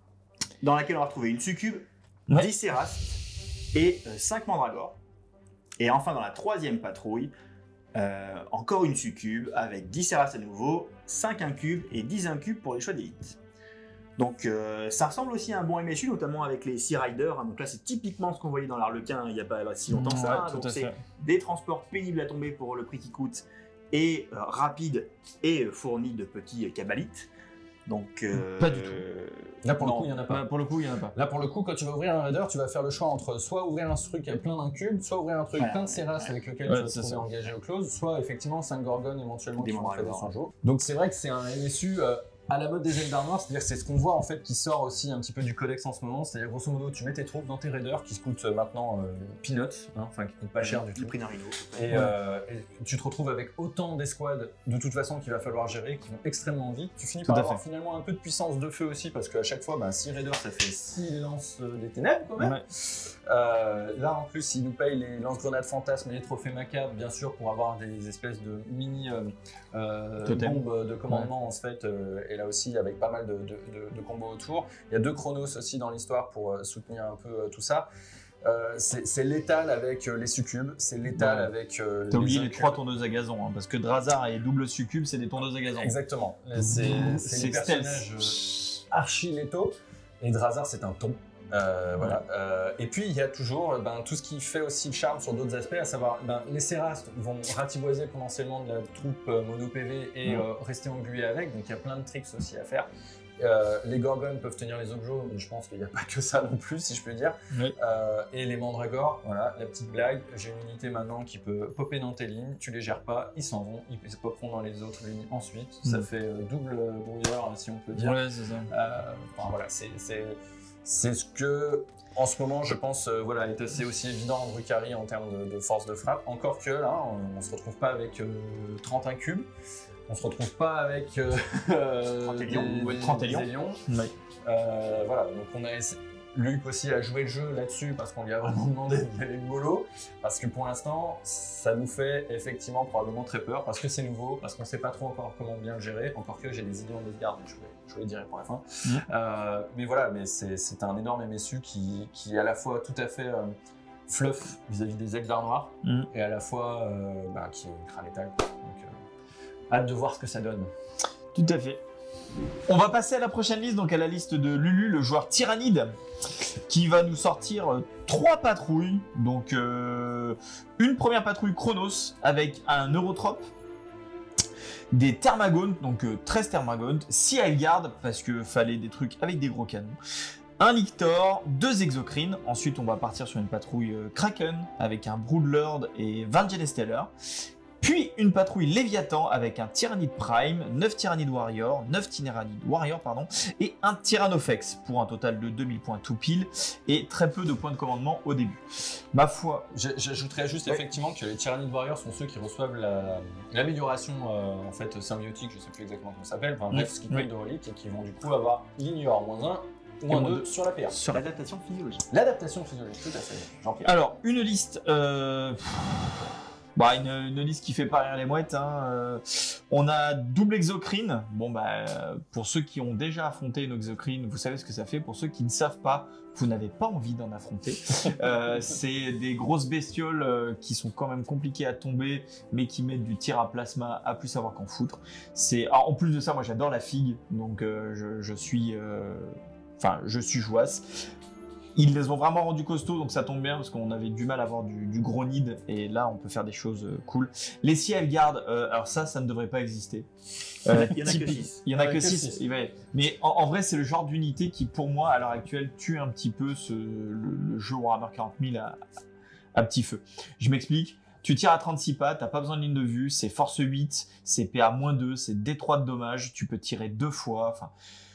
dans laquelle on va retrouver une succube, Ouais. dix Séras et euh, cinq Mandragores. Et enfin, dans la troisième patrouille, euh, encore une succube avec dix Séras à nouveau, cinq incubes et dix incubes pour les choix d'élite. Donc euh, ça ressemble aussi à un bon M S U, notamment avec les Sea Riders. Hein. Donc là, c'est typiquement ce qu'on voyait dans l'Arlequin il n'y a pas si longtemps que ça. Ouais, hein. tout Donc à c'est fait. des transports pénibles à tomber pour le prix qui coûte et euh, rapides et euh, fournis de petits euh, cabalites. Donc euh, Pas du tout. Là pour non. le coup, il y en a pas. Bah, pour le coup, il y en a pas. Là, pour le coup, quand tu vas ouvrir un raider, tu vas faire le choix entre soit ouvrir un truc avec plein d'incubes, soit ouvrir un truc Ouais, plein de ouais, Séras ouais. avec lequel Ouais, tu vas te c'est trouver ça. engagé au close, soit effectivement cinq Gorgones éventuellement Des qui vont faire Mandragores. son jour. Donc c'est vrai que c'est un M S U euh, à la mode des Eldar Noirs, c'est-à-dire que c'est ce qu'on voit en fait qui sort aussi un petit peu du codex en ce moment, c'est-à-dire grosso modo tu mets tes troupes dans tes raiders qui se coûtent euh, maintenant euh, peanuts, hein, enfin qui coûtent pas cher du le tout. prix d'un rideau. Et, euh, et tu te retrouves avec autant d'escouades de toute façon qu'il va falloir gérer, qui vont extrêmement vite. Tu finis Tout par à avoir fait. finalement un peu de puissance de feu aussi, parce qu'à chaque fois, bah, six raiders, ça fait six lances euh, des ténèbres quand même. Ouais. Euh, là en plus, ils nous payent les lance-grenades fantasmes et les trophées macabres, bien sûr, pour avoir des espèces de mini euh, euh, Totem. bombes de commandement en fait, euh, et là aussi avec pas mal de, de, de- de combos autour. Il y a deux chronos aussi dans l'histoire pour euh, soutenir un peu euh, tout ça. Euh, c'est c'est létal avec euh, les succubes, c'est létal Ouais. avec euh, T'as oublié les incubes. trois tondeuses à gazon, hein, parce que Drazar et double succube, c'est des tondeuses à gazon. Exactement. C'est c'est C'est des personnages euh, stealth. archi létaux et Drazar c'est un ton. Euh, voilà. Euh, et puis il y a toujours euh, ben, tout ce qui fait aussi le charme sur d'autres aspects, à savoir ben, les Séras vont ratiboiser potentiellement de la troupe euh, mono P V et Ouais. euh, rester englués avec, donc il y a plein de tricks aussi à faire. Euh, les Gorgones peuvent tenir les objets, mais je pense qu'il n'y a pas que ça non plus, si je peux dire. Ouais. Euh, et les Mandragores, voilà, la petite blague, j'ai une unité maintenant qui peut popper dans tes lignes, tu les gères pas, ils s'en vont, ils se popperont dans les autres lignes ensuite. Ça Mm. fait euh, double brouilleur, si on peut dire. Ouais, c'est ça. Euh, enfin, voilà, c'est c'est- c'est ce que, en ce moment, je pense, euh, voilà, est assez aussi évident en Drukhari en termes de, de force de frappe. Encore que là, on, on se retrouve pas avec euh, trente incubes, on se retrouve pas avec euh, trente des- Hélions, ouais, des- trente des Hélions. Hélions. Ouais. Euh, voilà, donc on a essa- Luc aussi a joué le jeu là-dessus parce qu'on lui a vraiment demandé d'aller mollo, parce que pour l'instant, ça nous fait effectivement probablement très peur, parce que c'est nouveau, parce qu'on sait pas trop encore comment bien le gérer, encore que j'ai des idées en garde, je vais, je vais les dire pour la fin. Mmh. Euh, mais voilà, mais c'est c'est un énorme M S U qui, qui est à la fois tout à fait euh, fluff vis-à-vis des Eldar Noirs, Mmh. et à la fois euh, bah, qui est ultra létal. Donc euh, hâte de voir ce que ça donne. Tout à fait. On va passer à la prochaine liste, donc à la liste de Lulu, le joueur tyrannide, qui va nous sortir euh, trois patrouilles. Donc euh, une première patrouille Chronos avec un Eurotrope des Thermagontes, donc euh, treize Thermagontes, six Hiveguard, parce que fallait des trucs avec des gros canons, un Lictor, deux Exocrines, ensuite on va partir sur une patrouille euh, Kraken, avec un Broodlord et vingt Genesteller, puis une patrouille Léviathan avec un Tyrannid Prime, neuf Tyrannid Warrior, neuf Tyrannid Warrior, pardon, et un Tyrannofex, pour un total de deux mille points tout pile, et très peu de points de commandement au début. Ma foi... J'ajouterais juste ouais. effectivement que les Tyrannid Warriors sont ceux qui reçoivent l'amélioration la, euh, en fait symbiotique, je sais plus exactement comment ça s'appelle, enfin bref, ce qui oui. de relique et qui vont du coup avoir l'Ignore moins un, moins deux sur la P A. Sur l'adaptation physiologique. L'adaptation physiologique, tout à fait. Jean-Pierre. Alors, une liste... Euh... Bah, une, une liste qui fait pas rire les mouettes. Hein. Euh, on a double Exocrine. Bon, bah, pour ceux qui ont déjà affronté une Exocrine, vous savez ce que ça fait. Pour ceux qui ne savent pas, vous n'avez pas envie d'en affronter. euh, c'est des grosses bestioles euh, qui sont quand même compliquées à tomber, mais qui mettent du tir à plasma à plus savoir qu'en foutre. C'est, en plus de ça, moi j'adore la figue, donc euh, je, je suis, enfin, euh, je suis jouasse. Ils les ont vraiment rendus costauds, donc ça tombe bien parce qu'on avait du mal à avoir du, du gros nid et là on peut faire des choses euh, cool. Les six Hiveguard, euh, alors ça, ça ne devrait pas exister. Euh, il y en a que six. Il y en a que six. Mais en, en vrai, c'est le genre d'unité qui, pour moi, à l'heure actuelle, tue un petit peu ce, le, le jeu Warhammer quarante mille à, à petit feu. Je m'explique. Tu tires à trente-six pas, t'as pas besoin de ligne de vue, c'est force huit, c'est P A moins deux, c'est D trois de dommage, tu peux tirer deux fois, enfin...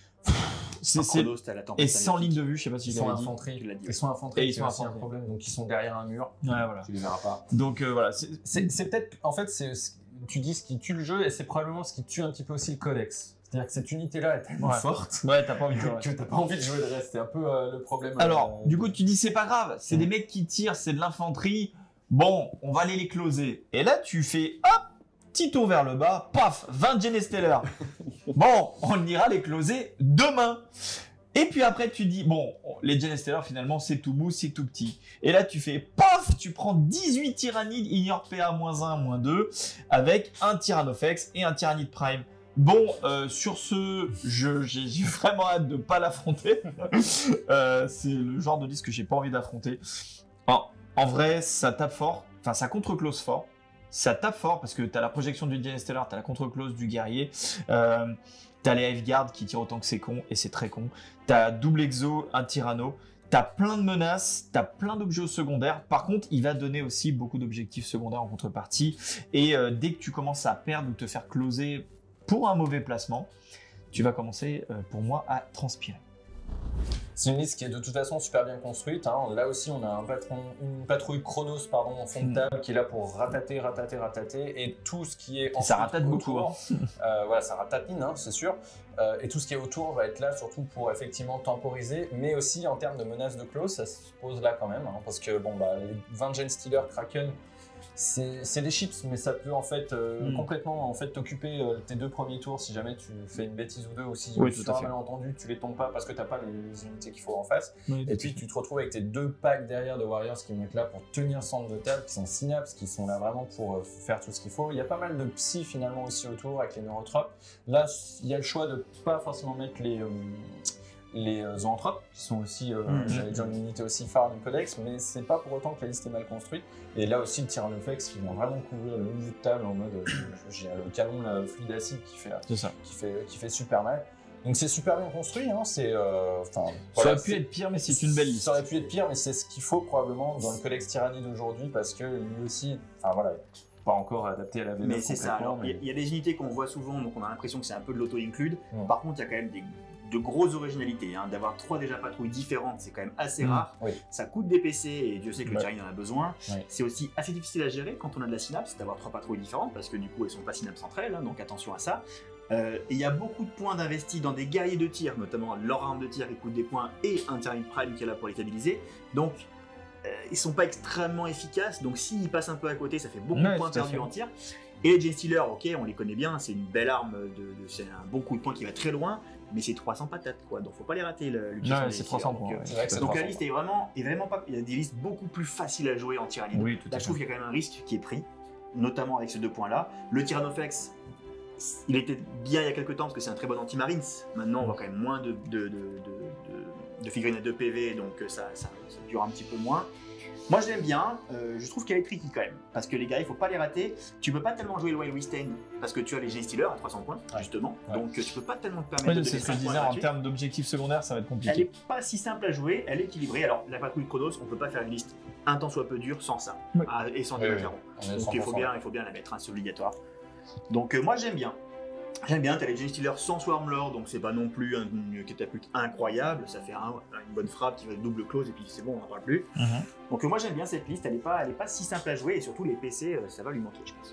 C'est, Chronos, et sans ligne de vue, je sais pas si ils je sont l'avais infanterie. dit. Ils sont infanterie. Et ils sont aussi un infanterie. problème, donc ils sont derrière un mur. Ouais, voilà. Tu les verras pas. Donc euh, voilà. C'est peut-être, en fait, c'est tu dis ce qui tue le jeu et c'est probablement ce qui tue un petit peu aussi le codex. C'est-à-dire que cette unité-là est tellement ouais. forte. Ouais, t'as pas envie de jouer. Que t'as pas envie de jouer le reste. C'est un peu euh, le problème. Alors, euh, du coup, tu dis c'est pas grave. C'est mmh. des mecs qui tirent, c'est de l'infanterie. Bon, on va aller les closer. Et là, tu fais hop. Petit tour vers le bas, paf, vingt Genesteller. Bon, on ira les closer demain. Et puis après, tu dis, bon, les Genesteller, finalement, c'est tout mou, c'est tout petit. Et là, tu fais, paf, tu prends dix-huit Tyrannides, Ignore P A moins un, moins deux, avec un Tyrannofex et un Tyrannid Prime. Bon, euh, sur ce, je, j'ai, j'ai vraiment hâte de ne pas l'affronter. euh, c'est le genre de liste que j'ai pas envie d'affronter. En, en vrai, ça tape fort, enfin, ça contre-close fort. Ça tape fort parce que t'as la projection du Genesteller, t'as la contre-close du guerrier, euh, t'as les Hiveguard qui tirent autant que c'est con, et c'est très con. T'as double exo, un Tyranno, t'as plein de menaces, t'as plein d'objets secondaires. Par contre, il va donner aussi beaucoup d'objectifs secondaires en contrepartie. Et euh, dès que tu commences à perdre ou te faire closer pour un mauvais placement, tu vas commencer, euh, pour moi, à transpirer. C'est une liste qui est de toute façon super bien construite. Hein. Là aussi, on a un patron, une patrouille Chronos pardon, en fond de table mmh. qui est là pour ratater, ratater, ratater. Et tout ce qui est en ça ratate beaucoup. Hein. euh, voilà, ça ratatine, hein, c'est sûr. Euh, et tout ce qui est autour va être là surtout pour effectivement temporiser. Mais aussi en termes de menaces de close, ça se pose là quand même. Hein, parce que bon, bah, les vingt Genesteller, Kraken, c'est des chips, mais ça peut en fait euh, mmh. complètement en fait t'occuper euh, tes deux premiers tours si jamais tu fais une bêtise ou deux ou si oui, sur un malentendu tu les tombes pas parce que t'as pas les unités qu'il faut en face. Oui, et puis tu te retrouves avec tes deux packs derrière de Warriors qui vont être là pour tenir centre de table, qui sont Synapse, qui sont là vraiment pour euh, faire tout ce qu'il faut. Il y a pas mal de psy finalement aussi autour avec les neurotropes. Là, il y a le choix de pas forcément mettre les euh, les euh, zoanthropes qui sont aussi, euh, mmh. j'allais dire une unité aussi phare du codex, mais c'est pas pour autant que la liste est mal construite. Et là aussi le Tyrannofex qui vont vraiment couvrir le milieu de table en mode, euh, j'ai le canon là, fluide acide qui fait, ça. qui fait, qui fait super mal. Donc c'est super bien construit, hein, c'est, euh, ça voilà, aurait pu être pire, mais c'est une belle liste. Ça aurait pu être pire, mais c'est ce qu'il faut probablement dans le codex Tyrannide aujourd'hui parce que lui aussi, enfin voilà. Pas encore adapté à la V neuf. Mais c'est ça, alors il mais... y, y a des unités qu'on voit souvent, donc on a l'impression que c'est un peu de l'auto-include. Mmh. Par contre, il y a quand même des, de grosses originalités. Hein. D'avoir trois déjà patrouilles différentes, c'est quand même assez mmh. rare. Oui. Ça coûte des P C et Dieu sait que le Tyranide en a besoin. Oui. C'est aussi assez difficile à gérer quand on a de la synapse, d'avoir trois patrouilles différentes, parce que du coup, elles sont pas synapses entre elles, hein, donc attention à ça. Euh, et il y a beaucoup de points d'investis dans des guerriers de tir, notamment leur arme de tir qui coûte des points et un Tyranide Prime qui est là pour les stabiliser. Donc, Euh, ils sont pas extrêmement efficaces, donc s'ils passent un peu à côté, ça fait beaucoup ouais, de points perdus en tir. Et les Genesteller, ok, on les connaît bien, c'est une belle arme, de, de, c'est un bon coup de poing qui va très loin, mais c'est trois cents patates, quoi, donc faut pas les rater. L'utilisation ouais, c'est trois cents points. Donc, ouais, euh, donc la liste est vraiment, est vraiment pas. Il y a des listes beaucoup plus faciles à jouer en Tyrannide. Oui, tout Là, je trouve qu'il y a quand même un risque qui est pris, notamment avec ces deux points-là. Le Tyrannofex, il était bien il y a quelques temps parce que c'est un très bon anti-marines. Maintenant, on voit quand même moins de, de, de, de, de, de figurines à deux P V, donc ça, ça, ça dure un petit peu moins. Moi je l'aime bien, euh, je trouve qu'elle est tricky quand même. Parce que les gars, il faut pas les rater. Tu peux pas tellement jouer le Wild West parce que tu as les G-Stealers à trois cents points, ouais. justement. Ouais. Donc tu peux pas tellement te permettre ouais, de c'est ce que je disais, en termes d'objectifs secondaires, ça va être compliqué. Elle est pas si simple à jouer, elle est équilibrée. Alors la patrouille de Chronos, on peut pas faire une liste un temps soit peu dure sans ça. Ouais. Ah, et sans des zéro. Donc il faut, bien, il faut bien la mettre, hein, c'est obligatoire. Donc euh, moi j'aime bien. J'aime bien, t'as les G-Stealers sans Swarmlord, donc c'est pas non plus un, une catapulte incroyable, ça fait un, une bonne frappe qui va être double close et puis c'est bon, on n'en parle plus. Mm-hmm. Donc euh, moi j'aime bien cette liste, elle est, pas, elle est pas si simple à jouer et surtout les P C, euh, ça va lui manquer je pense.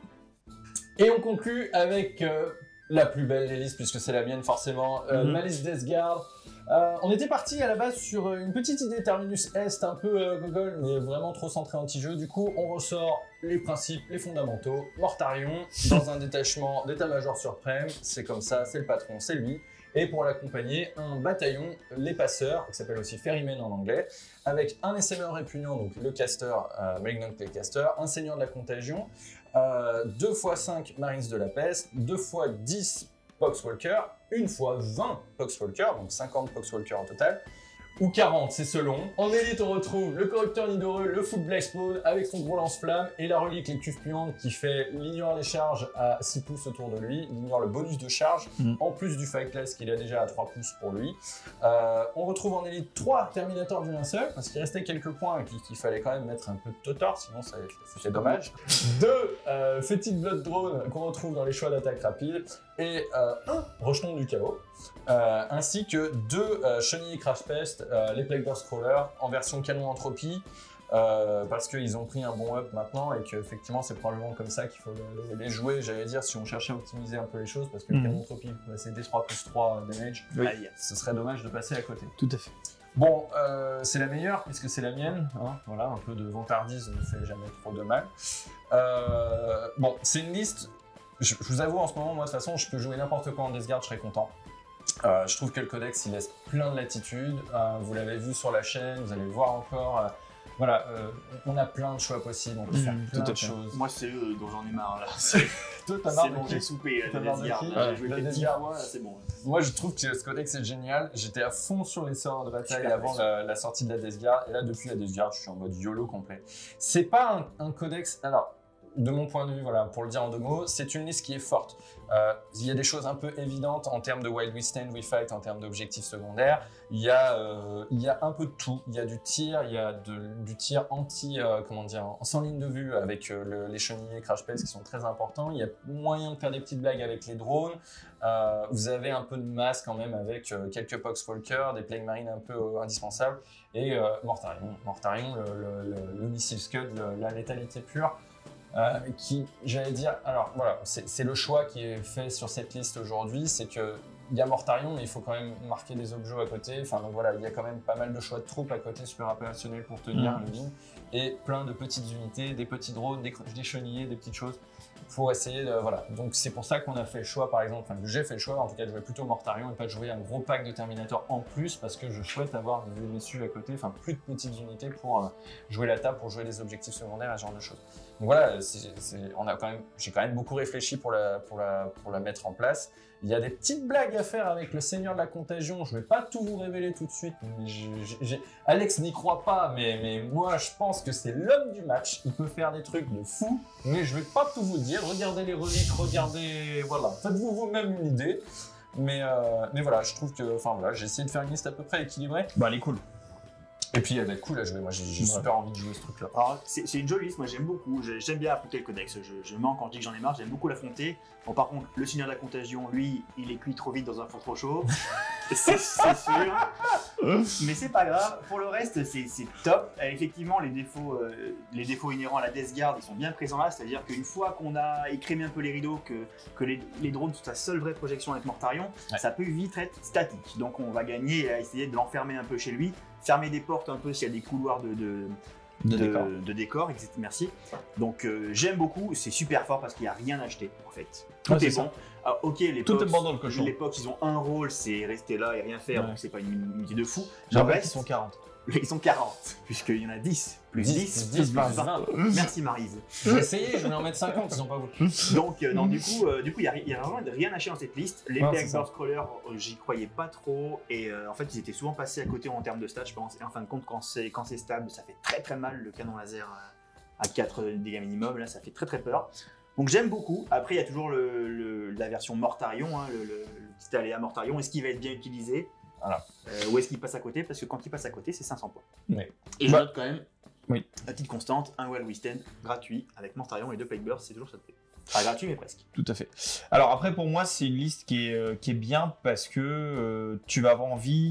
Et on conclut avec euh, la plus belle des listes, puisque c'est la mienne forcément, euh, mm-hmm. ma liste Deathguard. Euh, on était parti à la base sur une petite idée Terminus Est, un peu euh, gogol, mais vraiment trop centré anti-jeu. Du coup, on ressort les principes, les fondamentaux. Mortarion, dans un détachement d'état-major suprême, c'est comme ça, c'est le patron, c'est lui. Et pour l'accompagner, un bataillon, les passeurs, qui s'appelle aussi Ferrymen en anglais, avec un S M R répugnant, donc le caster, euh, Malignant Playcaster, un seigneur de la contagion, euh, deux fois cinq Marines de la peste, deux fois dix Poxwalker, une fois vingt Poxwalker, donc cinquante Poxwalker en total, ou quarante, c'est selon. En élite, on retrouve le corrupteur nidoreux, le foot Black Spawn avec son gros lance-flamme et la relique les cuves puantes qui fait l'ignore les charges à six pouces autour de lui, l'ignore le bonus de charge, mm. en plus du fight class qu'il a déjà à trois pouces pour lui. Euh, on retrouve en élite trois Terminators du linceul, parce qu'il restait quelques points et puis qu'il fallait quand même mettre un peu de totor, sinon ça fait dommage. Deux euh, Fétide Blood Drone qu'on retrouve dans les choix d'attaque rapide, et euh, un rejeton du chaos, euh, ainsi que deux euh, chenilles Crash Pest, euh, les Plague Burst Crawler en version canon entropie, euh, parce qu'ils ont pris un bon up maintenant et qu'effectivement c'est probablement comme ça qu'il faut les, les jouer, j'allais dire, si on cherchait à optimiser un peu les choses, parce que mmh. le canon entropie, c'est D trois plus trois damage, oui. ce serait dommage de passer à côté. Tout à fait. Bon, euh, c'est la meilleure puisque c'est la mienne, hein, voilà, un peu de vantardise ne fait jamais trop de mal. Euh, bon, c'est une liste. Je, je vous avoue, en ce moment, moi, de toute façon, je peux jouer n'importe quoi en Deathguard, je serais content. Euh, je trouve que le codex, il laisse plein de latitude. Euh, vous l'avez vu sur la chaîne, vous allez le voir encore. Euh, voilà, euh, on a plein de choix possibles, on peut mmh, faire plein de choses. Moi, c'est eux dont j'en ai marre, là. Toi, t'as marre de bon, qui? j'ai soupé, t'as marre de qui? J'ai joué dix fois, c'est bon. Moi, je trouve que ce codex est génial. J'étais à fond sur les sorts de bataille avant la, la sortie de la Deathguard. Et là, depuis la Deathguard, je suis en mode YOLO complet. C'est pas un, un codex... Alors, de mon point de vue, voilà, pour le dire en deux mots, c'est une liste qui est forte. Euh, il y a des choses un peu évidentes en termes de Wild We Stand, We Fight, en termes d'objectifs secondaires. Il y, a, euh, il y a un peu de tout. Il y a du tir, il y a de, du tir anti, euh, comment dire, sans ligne de vue avec euh, le, les chenilles Crash Pest qui sont très importants. Il y a moyen de faire des petites blagues avec les drones. Euh, vous avez un peu de masse quand même avec euh, quelques Poxwalker, des Plague Marines un peu euh, indispensables et euh, Mortarion. Mortarion, le, le, le, le missile Scud, le, la létalité pure. Euh, qui, j'allais dire, alors voilà, c'est le choix qui est fait sur cette liste aujourd'hui, c'est que il y a Mortarion, mais il faut quand même marquer des objets à côté. Enfin, donc voilà, il y a quand même pas mal de choix de troupes à côté super opérationnels pour tenir mmh. une ligne, et plein de petites unités, des petits drones, des, des chenillés, des petites choses pour essayer de, voilà. Donc c'est pour ça qu'on a fait le choix, par exemple, enfin j'ai fait le choix en tout cas de jouer plutôt Mortarion et pas de jouer un gros pack de Terminator en plus, parce que je souhaite avoir des messieurs à côté, enfin plus de petites unités pour euh, jouer la table, pour jouer les objectifs secondaires, et ce genre de choses. Donc voilà, c'est, c'est, on a quand même, j'ai quand même beaucoup réfléchi pour la, pour, la, pour la mettre en place. Il y a des petites blagues à faire avec le Seigneur de la Contagion, je ne vais pas tout vous révéler tout de suite. Mais j'ai, j'ai... Alex n'y croit pas, mais, mais moi je pense que c'est l'homme du match. Il peut faire des trucs de fou, mais je ne vais pas tout vous dire. Regardez les reliques, regardez, voilà, faites-vous vous-même une idée. Mais, euh, mais voilà, je trouve que, enfin voilà, j'ai essayé de faire une liste à peu près équilibrée. Bah elle est cool. Et puis elle va être cool à jouer, moi j'ai ouais. super envie de jouer ce truc là. Alors c'est une jolie liste, moi j'aime beaucoup, j'aime bien affronter le codex, je, je manque quand je dis que j'en ai marre, j'aime beaucoup l'affronter. Bon par contre, le Seigneur de la Contagion, lui, il est cuit trop vite dans un four trop chaud, c'est sûr. Mais c'est pas grave, pour le reste c'est top. Effectivement les défauts, euh, les défauts inhérents à la Deathguard ils sont bien présents là, c'est à dire qu'une fois qu'on a écrémé un peu les rideaux, que, que les, les drones sont sa seule vraie projection avec Mortarion, ouais. ça peut vite être statique. Donc on va gagner à essayer de l'enfermer un peu chez lui, fermer des portes un peu s'il y a des couloirs de, de, de, de décor, de décor et cetera. Merci. Donc euh, j'aime beaucoup, c'est super fort parce qu'il n'y a rien à acheter en fait. Tout ouais, est, est bon. Alors, ok, les Tout est bon dans le cochon. Les Pox, ils ont un rôle, c'est rester là et rien faire, ouais. donc c'est pas une unité de fou. J'en reste, ils sont quarante. Ils sont quarante, puisqu'il y en a dix. Plus dix, dix, dix, plus vingt, vingt. Merci Maryse. J'ai essayé, je voulais en mettre cinquante, ils ont pas voulu. Donc, euh, non, du coup, euh, du coup, il y a, ri- il y a vraiment rien lâché dans cette liste. Les Ouais, c'est backboard ça. scrollers, euh, j'y croyais pas trop, et euh, en fait, ils étaient souvent passés à côté en termes de stats, je pense. Et en fin de compte, quand c'est quand c'est stable, ça fait très très mal le canon laser à, à quatre dégâts minimum. Là, ça fait très très peur. Donc j'aime beaucoup. Après, il y a toujours le, le- la version Mortarion, hein, le, le- le petit aléa Mortarion. Est-ce qu'il va être bien utilisé? Voilà. Euh, ou est-ce qu'il passe à côté? Parce que quand il passe à côté, c'est cinq cents points. Ouais. Et je Bah, note quand même, oui. à titre constante, un Well Withstand gratuit avec Mortarion et deux Plague Burst, c'est toujours ça de fait. Pas gratuit, mais presque. Tout à fait. Alors après, pour moi, c'est une liste qui est, euh, qui est bien parce que euh, tu vas avoir envie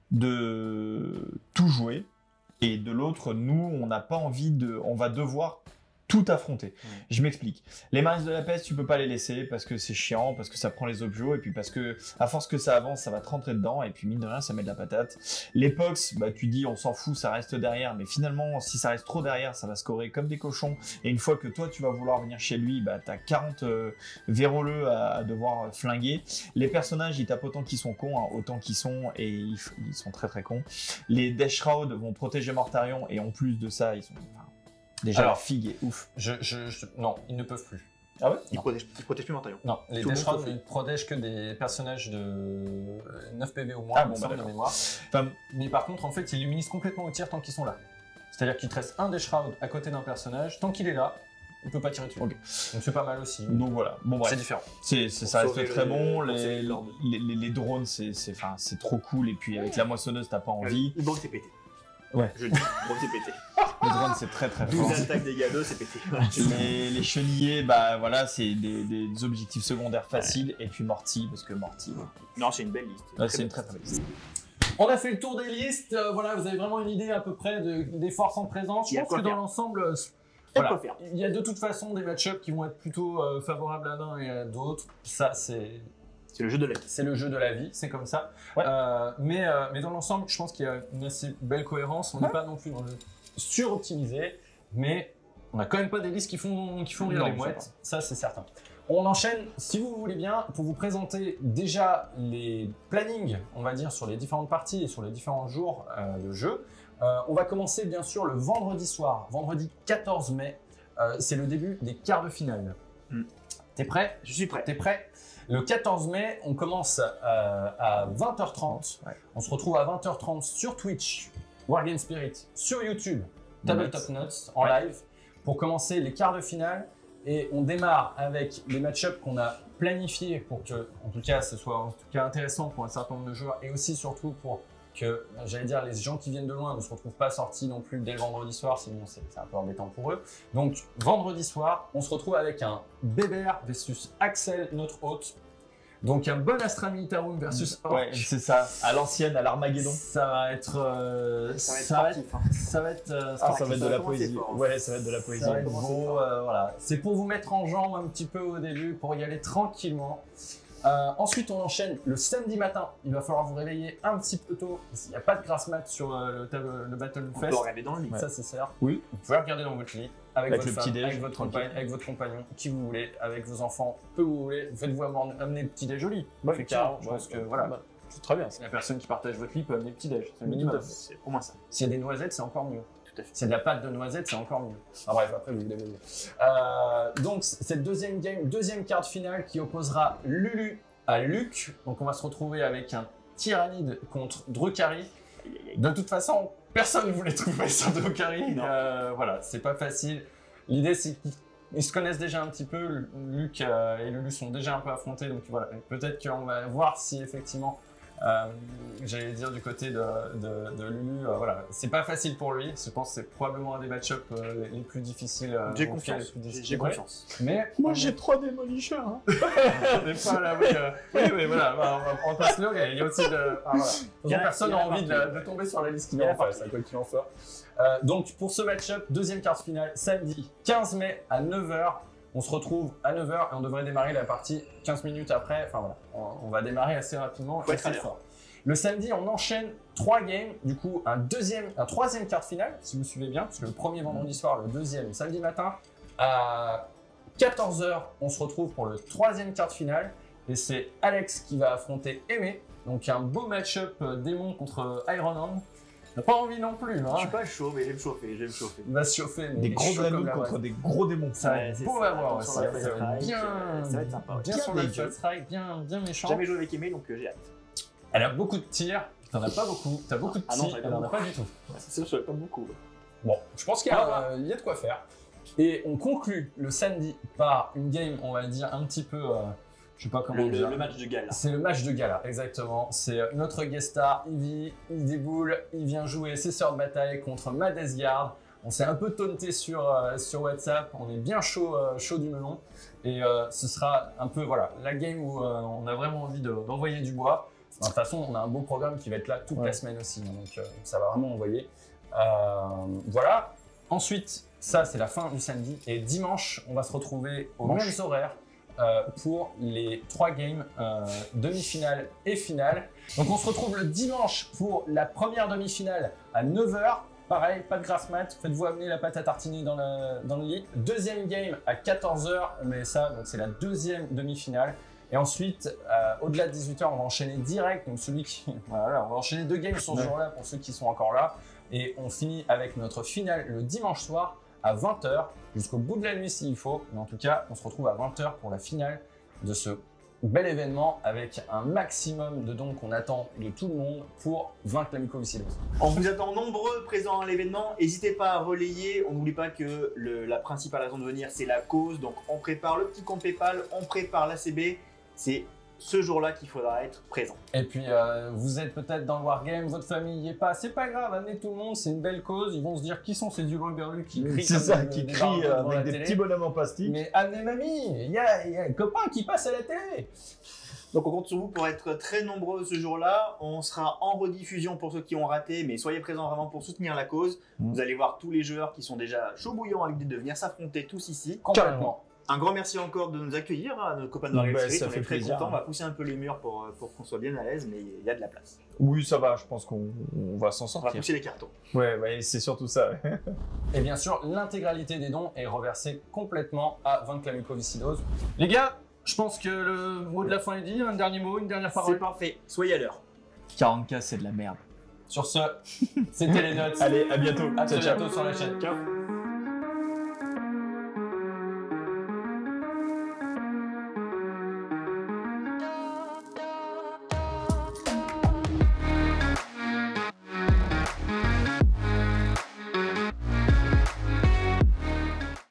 de tout jouer. Et de l'autre, nous, on n'a pas envie de... On va devoir tout affronter. Ouais. Je m'explique. Les Marines de la Peste, tu peux pas les laisser parce que c'est chiant, parce que ça prend les objets, et puis parce que à force que ça avance, ça va te rentrer dedans, et puis mine de rien, ça met de la patate. Les Pox, bah tu dis on s'en fout, ça reste derrière, mais finalement, si ça reste trop derrière, ça va scorer comme des cochons, et une fois que toi tu vas vouloir venir chez lui, bah t'as quarante euh, véroleux à, à devoir flinguer. Les personnages, ils tapent autant qu'ils sont cons, hein, autant qu'ils sont, et ils, ils sont très très cons. Les Death Shroud vont protéger Mortarion, et en plus de ça, ils sont... enfin, déjà, Alors, leur figue est ouf. Je, je, je- non, ils ne peuvent plus. Ah ouais? Il protège, il protège plus Mortarion. Non, les Tout le Death monde Shroud sauf lui. ne protègent que des personnages de neuf P V ou moins, Ah il me bon, bah semble, de d'accord. mémoire. Enfin, Mais par contre, en fait, ils luminisent complètement au tir tant qu'ils sont là. C'est-à-dire qu'il te reste un Death Shroud à côté d'un personnage, tant qu'il est là, il peut pas tirer dessus. Ok. Donc c'est pas mal aussi. donc voilà. Bon bref. C'est différent. C'est, c'est- Pour ça sauver reste très le- bon. pour Les, sauver l'ordre. les, les- les drones, c'est, c'est, enfin, c'est trop cool. Et puis avec la moissonneuse, t'as pas envie. Le drone, c'est pété. Ouais. Je le dis, le drone, c'est pété. Les drones, c'est très très fort. douze attaques dégâts deux, c'est pété. Voilà. Les, les chenillés, bah voilà, c'est des, des objectifs secondaires faciles. Et puis Morty, parce que Morty, ouais. Non, c'est une belle liste. Ouais, c'est une très très belle liste. On a fait le tour des listes. euh, voilà, vous avez vraiment une idée à peu près de- des forces en présence. Il y Je a pense quoi que dans faire. l'ensemble, euh, Il y a voilà, quoi faire. il y a de toute façon des match-ups qui vont être plutôt euh, favorables à l'un et à d'autres. Ça, c'est C'est le jeu de la vie. c'est le jeu de la vie, c'est comme ça. Ouais. Euh, mais, euh, mais dans l'ensemble, je pense qu'il y a une assez belle cohérence. On n'est Ouais. pas non plus dans le suroptimisé, mais on n'a quand même pas des listes qui font, qui font rire Non, les ça mouettes, ça c'est certain. On enchaîne, si vous voulez bien, pour vous présenter déjà les plannings, on va dire, sur les différentes parties et sur les différents jours euh, de jeu. Euh, on va commencer bien sûr le vendredi soir, vendredi quatorze mai. Euh, c'est le début des quarts de finale. Hmm. T'es prêt? Je suis prêt. T'es prêt? Le quatorze mai, on commence euh, à vingt heures trente. Ouais. On se retrouve à vingt heures trente sur Twitch, Wargame Spirit, sur YouTube, Tabletop Notes en Ouais. live, pour commencer les quarts de finale. Et on démarre avec les match-ups qu'on a planifiés pour que, en tout cas, ce soit en tout cas intéressant pour un certain nombre de joueurs et aussi surtout pour que, j'allais dire, les gens qui viennent de loin ne se retrouvent pas sortis non plus dès le vendredi soir, sinon c'est c'est un peu embêtant pour eux. Donc, vendredi soir, on se retrouve avec un Bébert versus Axel, notre hôte. Donc, un bon Astra Militarum versus Orc. Ouais, c'est ça. À l'ancienne, à l'Armageddon. Ça va être. euh, Ça va être ça va être, sportif, hein. ça va être, euh, Ah, ça sportif. va être de ça la va commencer poésie. fort, hein. Ouais, ça va être de la poésie. Ça va être commencer beau, fort. euh, voilà. C'est pour vous mettre en jambe un petit peu au début, pour y aller tranquillement. Euh, ensuite, on enchaîne le samedi matin. Il va falloir vous réveiller un petit peu tôt. Il n'y a pas de grasse mat sur euh, le, table- le Battle On Fest. peut regarder dans le lit. Ouais. Ça, c'est sûr. Oui. Vous pouvez regarder dans votre lit, avec, Avec votre le femme, petit-déj, avec, votre tranquille. compagne, avec votre compagnon, qui vous voulez, avec vos enfants, peu vous voulez. Faites-vous amener amener le petit déj au lit. Ouais, Effectivement, carrément, je ouais. pense que voilà. Bah, c'est très bien. La personne qui partage votre lit peut amener le petit déj. C'est le Tout minimum. à fait. C'est au moins ça. S'il y a des noisettes, c'est encore mieux. Tout à fait. C'est de la pâte de noisettes, c'est encore mieux. Ah bref, après vous l'avez vu. Euh, donc cette deuxième game, deuxième carte finale qui opposera Lulu à Luc. Donc on va se retrouver avec un Tyrannide contre Drukhari. Aïe, aïe, aïe. De toute façon, personne ne voulait trouver sur Drukhari. Non. Euh, voilà, c'est pas facile. L'idée c'est qu'ils ils se connaissent déjà un petit peu. Luc euh, et Lulu sont déjà un peu affrontés, donc voilà. Peut-être qu'on va voir si effectivement. Euh, J'allais dire du côté de, de, de Lulu, euh, voilà, c'est pas facile pour lui. Je pense que c'est probablement un des match-ups euh, les, les plus difficiles. euh, J'ai en tout cas, confiance. les plus J'ai difficiles. j'ai Ouais. confiance. Mais Moi, j'ai trois démolishers. Hein. on n'est pas là. Oui, euh, oui, mais voilà, bah, on va prendre passe le. Il y a aussi de. Ah, voilà. Il y en a- Personne il y en n'a a envie de, partout. de tomber sur la liste qui Il y en vient a en face, à quoi qu'il en soit. Euh, donc pour ce match-up, deuxième carte finale, samedi quinze mai à neuf heures. On se retrouve à neuf heures et on devrait démarrer la partie quinze minutes après. Enfin voilà, on, on va démarrer assez rapidement. Faut et être à assez l'heure. fort. Le samedi, on enchaîne trois games, du coup un deuxième, un troisième quart finale, si vous suivez bien, parce que le premier vendredi soir, le deuxième samedi matin, à quatorze heures, on se retrouve pour le troisième quart finale, et c'est Alex qui va affronter Aimé, donc un beau match-up euh, démon contre Iron Hand. T'as pas envie non plus, Je hein. suis pas chaud, mais je vais me chauffer, je vais me chauffer. Il va se chauffer. mais Des il est gros chaud comme dragons la contre braise. des gros démons. Ça va Ouais, être c'est beau ça. à voir, ouais, Attention ça à la va Phase être Strike, bien, euh, ça va être sympa, ouais. bien Bien sur la dégueu. Phase Strike, bien, bien méchant. Jamais joué avec Aimé, donc euh, j'ai hâte. Elle a beaucoup de tirs, t'en as pas beaucoup, t'as beaucoup de Ah non, tirs, j'en ai pas elle en a beaucoup. pas du tout. C'est sûr, je savais pas beaucoup. Bon, je pense qu'il y, Ah, a, euh, il y a de quoi faire. Et on conclut le samedi par une game, on va dire, un petit peu, euh, je sais pas comment Le, dire. le, le match de gala. C'est le match de gala, exactement. C'est euh, notre guest star, Ivy. Il déboule, il vient jouer ses sœurs de bataille contre Madesgard. On s'est un peu taunté sur, euh, sur WhatsApp, on est bien chaud, euh, chaud du melon. Et euh, ce sera un peu voilà, la game où euh, on a vraiment envie de- d'envoyer du bois. De toute façon, on a un beau programme qui va être là toute Ouais. la semaine aussi, hein, donc euh, ça va vraiment envoyer. Euh, voilà. Ensuite, ça c'est la fin du samedi. Et dimanche, on va se retrouver aux Dimanche. mêmes horaires euh, pour les trois games, euh, demi-finale et finale. Donc on se retrouve le dimanche pour la première demi-finale à neuf heures. Pareil, pas de grasse mat, faites-vous amener la pâte à tartiner dans le, dans le lit. Deuxième game à quatorze heures, mais ça, donc c'est la deuxième demi-finale. Et ensuite, euh, au-delà de dix-huit heures, on va enchaîner direct. Donc celui qui, voilà, on va enchaîner deux games sur ce Ouais. jour-là pour ceux qui sont encore là. Et on finit avec notre finale le dimanche soir à vingt heures, jusqu'au bout de la nuit s'il faut. Mais en tout cas, on se retrouve à vingt heures pour la finale de ce bel événement avec un maximum de dons qu'on attend de tout le monde pour vaincre la mucoviscidose. On vous attend nombreux présents à l'événement. N'hésitez pas à relayer. On n'oublie pas que le- la principale raison de venir, c'est la cause. Donc, on prépare le petit compte PayPal, on prépare l'A C B. C'est ce jour-là qu'il faudra être présent. Et puis, euh, vous êtes peut-être dans le Wargame, votre famille n'y est pas, c'est pas grave, amenez tout le monde, c'est une belle cause. Ils vont se dire qui sont ces hurluberlus qui crient C'est comme ça, des- qui des crie barbus euh, devant la avec des télé. petits bonhommes en plastique. Mais amenez mamie, il y a, il y a un copain qui passe à la télé. Donc, on compte sur vous pour être très nombreux ce jour-là. On sera en rediffusion pour ceux qui ont raté, mais soyez présents vraiment pour soutenir la cause. Mm. Vous allez voir tous les joueurs qui sont déjà chauds bouillants à l'idée de venir s'affronter tous ici. Complètement. Un grand merci encore de nous accueillir, hein, nos copains de Bah, Wargame Spirit. ça On fait est très plaisir. contents. On va pousser un peu les murs pour, euh, pour qu'on soit bien à l'aise, mais il y a de la place. Oui, ça va, je pense qu'on on va s'en On va sortir. pousser les cartons. Ouais, ouais, c'est surtout ça. ouais. Et bien sûr, l'intégralité des dons est reversée complètement à vaincre la mucoviscidose. Les gars, je pense que le mot de la fin est dit. Un dernier mot, une dernière C'est parole. parfait. Soyez à l'heure. quarante K, c'est de la merde. Sur ce, c'était les notes. Allez, à bientôt. À très Ciao, ciao. bientôt sur la chaîne. Ciao.